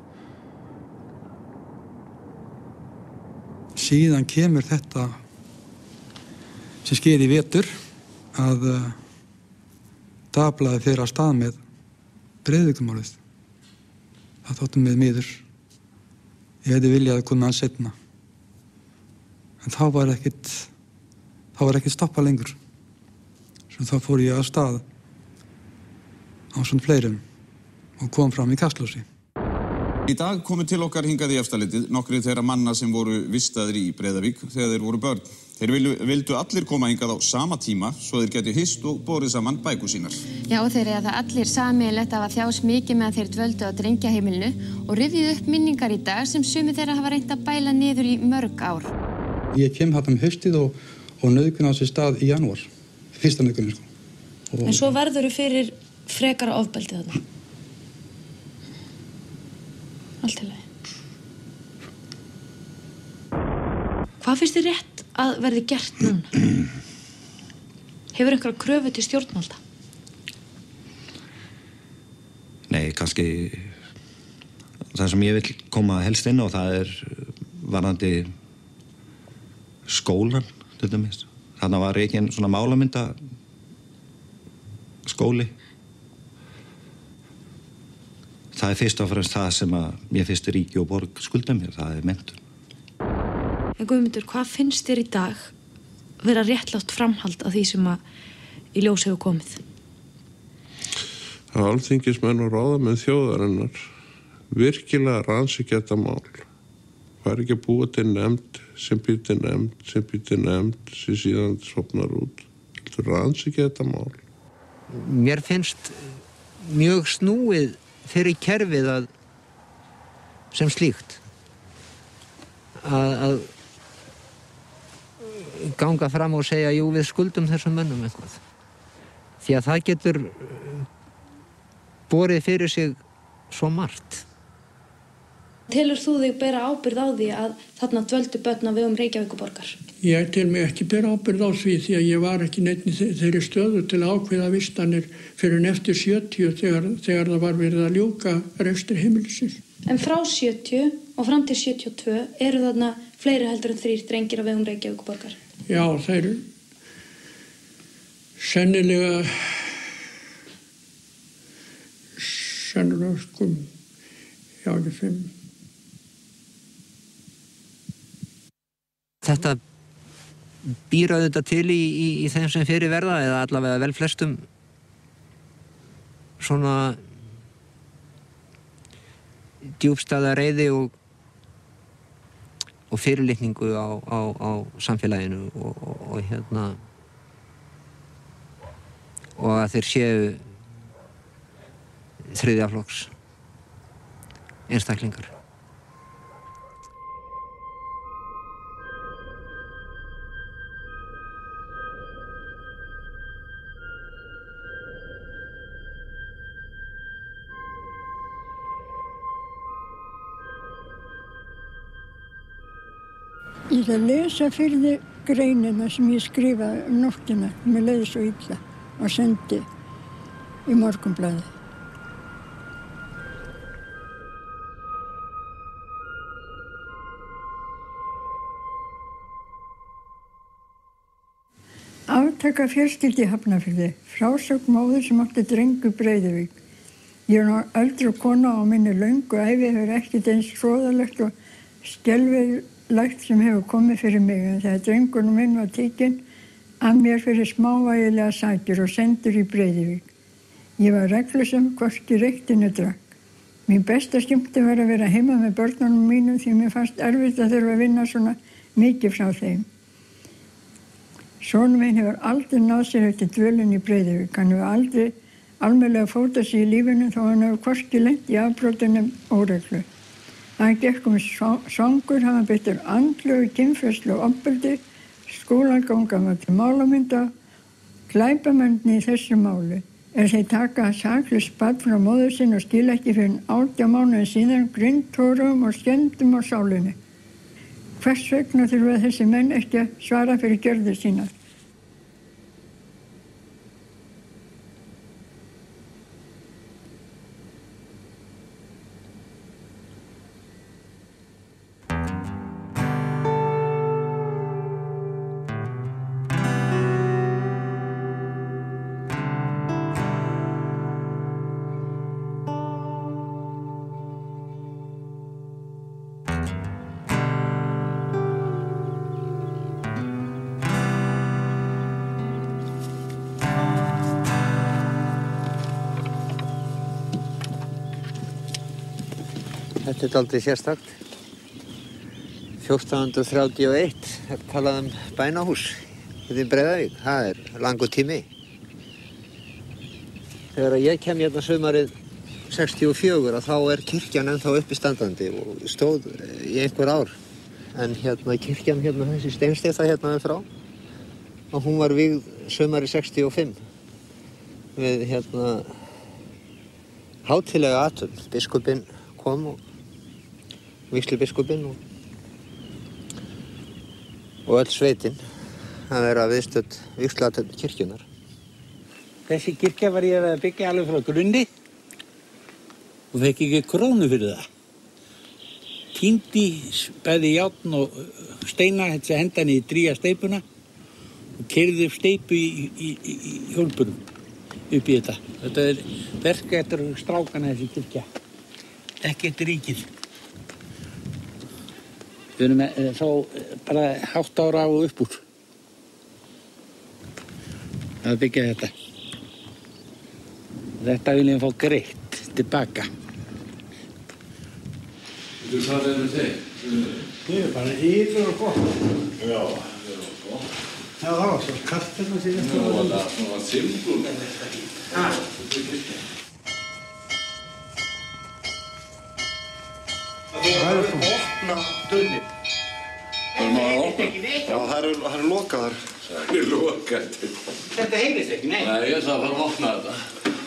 Speaker 2: Síðan kemur þetta sem skeði í vetur að uh, dagblaðið fer af stað með Breiðavíkurmálið. Það þótti mig miður. Ég hefði viljað að koma hann seinna. En þá var ekkert, þá var ekkert stoppa lengur. Svo þá fór ég að stað á svona fleirum og kom fram í kastljósi.
Speaker 1: Í dag komu til okkar hingað í Efstaleitið nokkrir þeirra manna sem voru vistaðir í Breiðavík þegar þeir voru börn. Þeir vildu, vildu allir koma hingað á sama tíma svo þeir geti hist og borið saman bækur sínar.
Speaker 19: Já, þeir eiga það allir sameiginlegt að þjást mikið meðan þeir dvöldu á drengjaheimilinu og rifjuðu upp minningar í dag sem sumir þeirra hafa reynt að bæla niður í mörg ár.
Speaker 2: Ég kem þarna um haustið og, og nauðgun á sér stað í janúar, fyrsta nauðgunni, sko. Og...
Speaker 5: En svo verðurðu fyrir frekara ofbeldi þarna? Allt í lagi. Hvað finnst þér rétt að verði gert núna? Hefur einhverja kröfu til stjórnvalda?
Speaker 20: Nei, kannski það sem ég vil koma helst inn á það er varðandi skólan, til dæmis. Þarna var ekki en svona málamynda skóli. Það er fyrst og fremst það sem að mér finnst ríki og borg skulda mér, það er menntun.
Speaker 5: En Guðmundur, hvað finnst þér í dag vera réttlátt framhald af því sem að í ljós hefur komið?
Speaker 21: Að alþingismenn og ráðamenn þjóðarinnar virkilega rannsaka þetta mál. Það er ekki að búa til nefnd sem býr til nefnd, sem býr til nefnd, sem síðan sofnar út. Það er rannsaka þetta mál.
Speaker 3: Mér finnst mjög snúið fyrir kerfið að, sem slíkt að, að ganga fram og segja jú við skuldum þessum mönnum eitthvað. Því að það getur borið fyrir sig svo margt.
Speaker 5: Telur þú þig bera ábyrgð á því að þarna dvöldu börn á vegum Reykjavíkurborgar?
Speaker 8: Ég tel mig ekki bera ábyrgð á því því að ég var ekki neitt í þeirri stöðu til að ákveða vistanir fyrir en eftir sjötíu þegar, þegar það var verið að ljúka rekstri heimilisins.
Speaker 5: En frá sjötíu og fram til sjötíu og tvö eru þarna fleiri heldur en þrír drengir á vegum Reykjavíkurborgar?
Speaker 8: Já, þeir sennilega sennilega sko já, ekki fimm.
Speaker 3: Þetta býr auðvitað til í, í, í þeim sem fyrir verða eða allavega vel flestum svona djúpstæða reiði og, og fyrirlitningu á, á, á samfélaginu og, og, og hérna og að þeir séu þriðja flokks einstaklingar.
Speaker 14: Ég ætla að lesa fyrir þig greinina sem ég skrifaði um nóttina, mér leiði svo illa og sendi í Morgunblaðið. Átaka fjölskyldi í Hafnarfirði, frásögn móður sem átti drengu Breiðavík. Ég er nú öldru kona á minni löngu ævi hefur ekkert eins hroðalegt og skelfilegt sem hefur komið fyrir mig en þegar drengurinn minn var tekinn af mér fyrir smávægilega sakir og sendur í Breiðavík. Ég var reglusam hvorki reykti né drakk. Mín besta skemmti var að vera heima með börnunum mínum því mér fannst erfitt að þurfa að vinna svona mikið frá þeim. Sonur minn hefur aldrei náð sér eftir dvölin í Breiðavík. Hann hefur aldrei almennilega fótað sig í lífinu þó hann hefur hvorki lent í afbrotunum óreglu. Hann gekk um svangur, hann beittur andlegu, kynferðslu og ofbeldi, skólaganga var til málamynda, glæpamenn í þessu máli. Er þeir taka saklaust barn frá móður sinni og skila ekki fyrir átján mánuði síðan grindtórum og skemmdum á sálinni. Hvers vegna þurfa þessi menn ekki að svara fyrir gjörðir sínar?
Speaker 3: Þetta er aldrei sérstakt. fjórtán hundruð þrjátíu og eitt er talað um bænahús í Breiðavík. Það er langur tími. Þegar ég kem hérna sumarið sextíu og fjögur þá er kirkjan ennþá uppistandandi og stóð í einhver ár. En hérna kirkjan hérna, þessi steinsteypa hérna með frá, og hún var vígð sumarið sextíu og fimm við hérna hátíðlega athöfn. Biskupinn kom og vígslubiskupinn og, og öll sveitin að vera viðstödd vígsluathöfn kirkjunar.
Speaker 10: Þessi kirkja var ég að byggja alveg frá grunni og fekk ekki krónu fyrir það. Týndi bæði járn og steina, þess að henda henni í dríja steipuna og keyrði upp steipu í, í, í, í hjólburum upp í þetta. Þetta er verk eftir strákana þessi kirkja, ekki eftir ríkið. Við erum með, þá bara hátt ára á og upp úr að byggja þetta. Þetta viljum við fá greitt tilbaka.
Speaker 13: Þú hvað er þetta?
Speaker 6: Ég er bara yfir og gott.
Speaker 13: Já, yfir og gott.
Speaker 6: Já, það var svo kalt hérna síðan.
Speaker 13: Já, það var svona simbúl.
Speaker 6: Já.
Speaker 4: Það er að opna dörnir.
Speaker 13: Það er maður að opna?
Speaker 4: Já, það eru, það eru lokaðar.
Speaker 13: Það eru lokaðar.
Speaker 10: Þetta heyrðist ekki, nei?
Speaker 13: Nei, ég ætla að fara að opna þetta.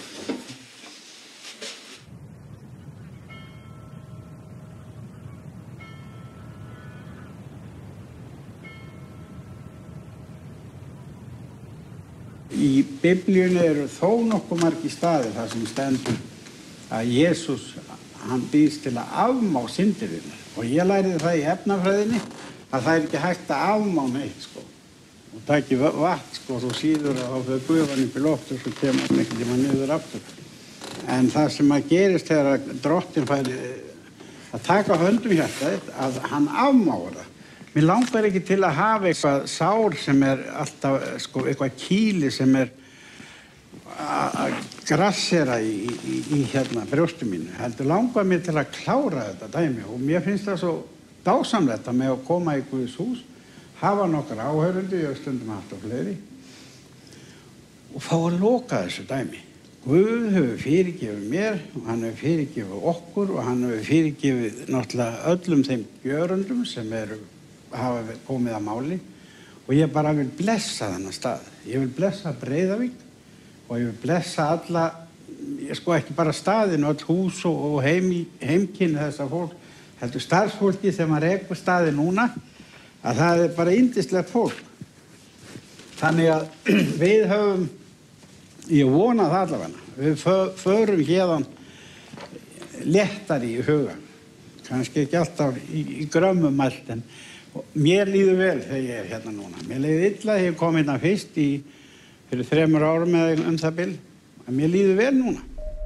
Speaker 6: Í Biblíunni eru þó nokkuð margir staðir þar sem stendur að Jesús, hann býðst til að afmá syndirinn. Og ég læriði það í efnafræðinni að það er ekki hægt að afmá neitt, sko. Og taki vatn, sko, þú síður að þá fyrir gufan upp í loft og svo kemur hann einhvern tíma niður aftur. En það sem að gerist þegar að drottinn færi að taka höndum hjartað, að hann afmáur það. Mér langar ekki til að hafa eitthvað sár sem er alltaf, sko, eitthvað kýli sem er að grassera í, í, í hérna brjóstu mínu. Heldur langar mér til að klára þetta dæmi og mér finnst það svo dásamlegt að með að koma í Guðs hús, hafa nokkar áhörundu, ég hef stundum haft á fleiri, og fá að loka þessu dæmi. Guð hefur fyrirgefið mér og hann hefur fyrirgefið okkur og hann hefur fyrirgefið náttúrulega öllum þeim gjörundum sem eru hafa komið að máli og ég bara vil blessa þennan stað. Ég vil blessa Breiðavík og ég vil blessa alla, ég sko ekki bara staðin, öll hús og, og heim, heimkynni þessa fólk, heldur starfsfólki þegar maður rekur staði núna, að það er bara yndislegt fólk. Þannig að við höfum, ég vona það allavega, við förum hérðan léttari í huga, kannski ekki alltaf í, í grömmum mælt, en mér líður vel þegar ég er hérna núna. Mér líður illa þegar ég kom hérna fyrst í fyrir þremur árum eða um það bil. En mér líður vel núna.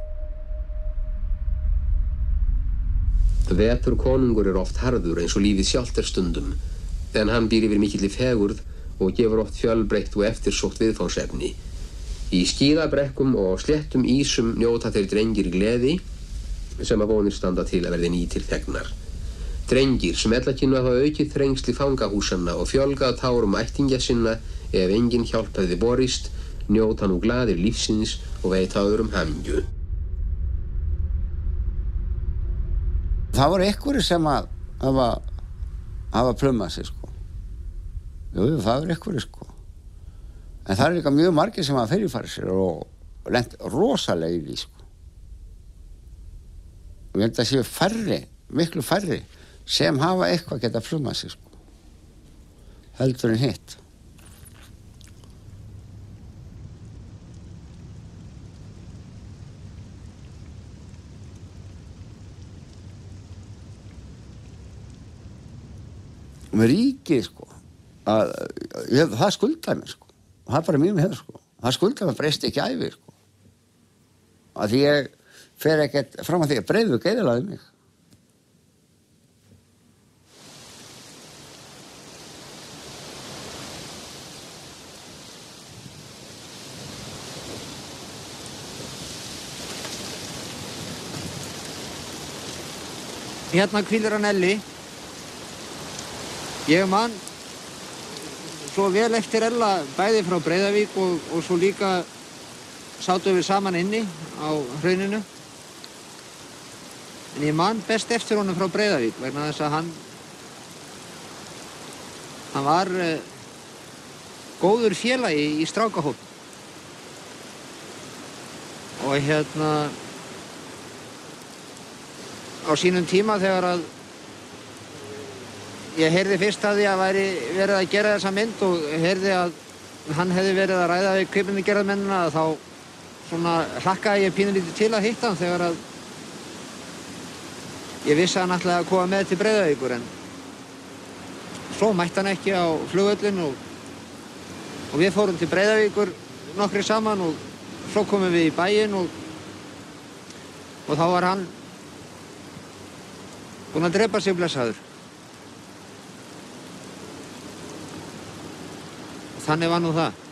Speaker 7: Vetur konungur er oft harður eins og lífið sjálft er stundum, en hann býr yfir mikilli fegurð og gefur oft fjölbreytt og eftirsótt viðfangsefni. Í skíðabrekkum og sléttum ísum njóta þeir drengir gleði, sem að vonir standa til að verði nýtir þegnar. Drengir sem ella kynnu að hafa aukið þrengsli fangahúsanna og fjölgað tárum ættingja sinna ef engin hjálp hefði borist, njóta nú glaðir lífsins og veita öðrum hamingju.
Speaker 15: Það voru einhverjir sem að hafa, hafa plumað sig, sko. Jú, það voru einhverjir, sko. En það er líka mjög margir sem hafa fyrirfarið sér og lent rosalega í því, sko. Og ég held að séu færri, miklu færri, sem hafa eitthvað geta plumað sig, sko. Heldur en hitt. Með ríkið, sko, að, ég, það skuldaði mér, sko. Það er bara mínum hefur, sko. Það skuldaði mér breyst ekki ævi, sko. Að því ég fer ekkert fram að því að Breiðavík eyðilagði mig.
Speaker 3: Hérna hvílir hann Elli. Ég man svo vel eftir Ella bæði frá Breiðavík og, og svo líka sátum við saman inni á hrauninu. En ég man best eftir honum frá Breiðavík vegna þess að hann hann var uh, góður félagi í strákahóp. Og hérna á sínum tíma þegar að ég heyrði fyrst að því að væri verið að gera þessa mynd og heyrði að hann hefði verið að ræða við kvikmyndagerðarmennina þá svona hlakkaði ég pínulítið til að hitta hann þegar að ég vissi að hann ætlaði að koma með til Breiðavíkur en svo mætti hann ekki á flugvöllin og, og við fórum til Breiðavíkur nokkri saman og svo komum við í bæinn og, og þá var hann búinn að drepa sig blessaður. Þannig var nú það.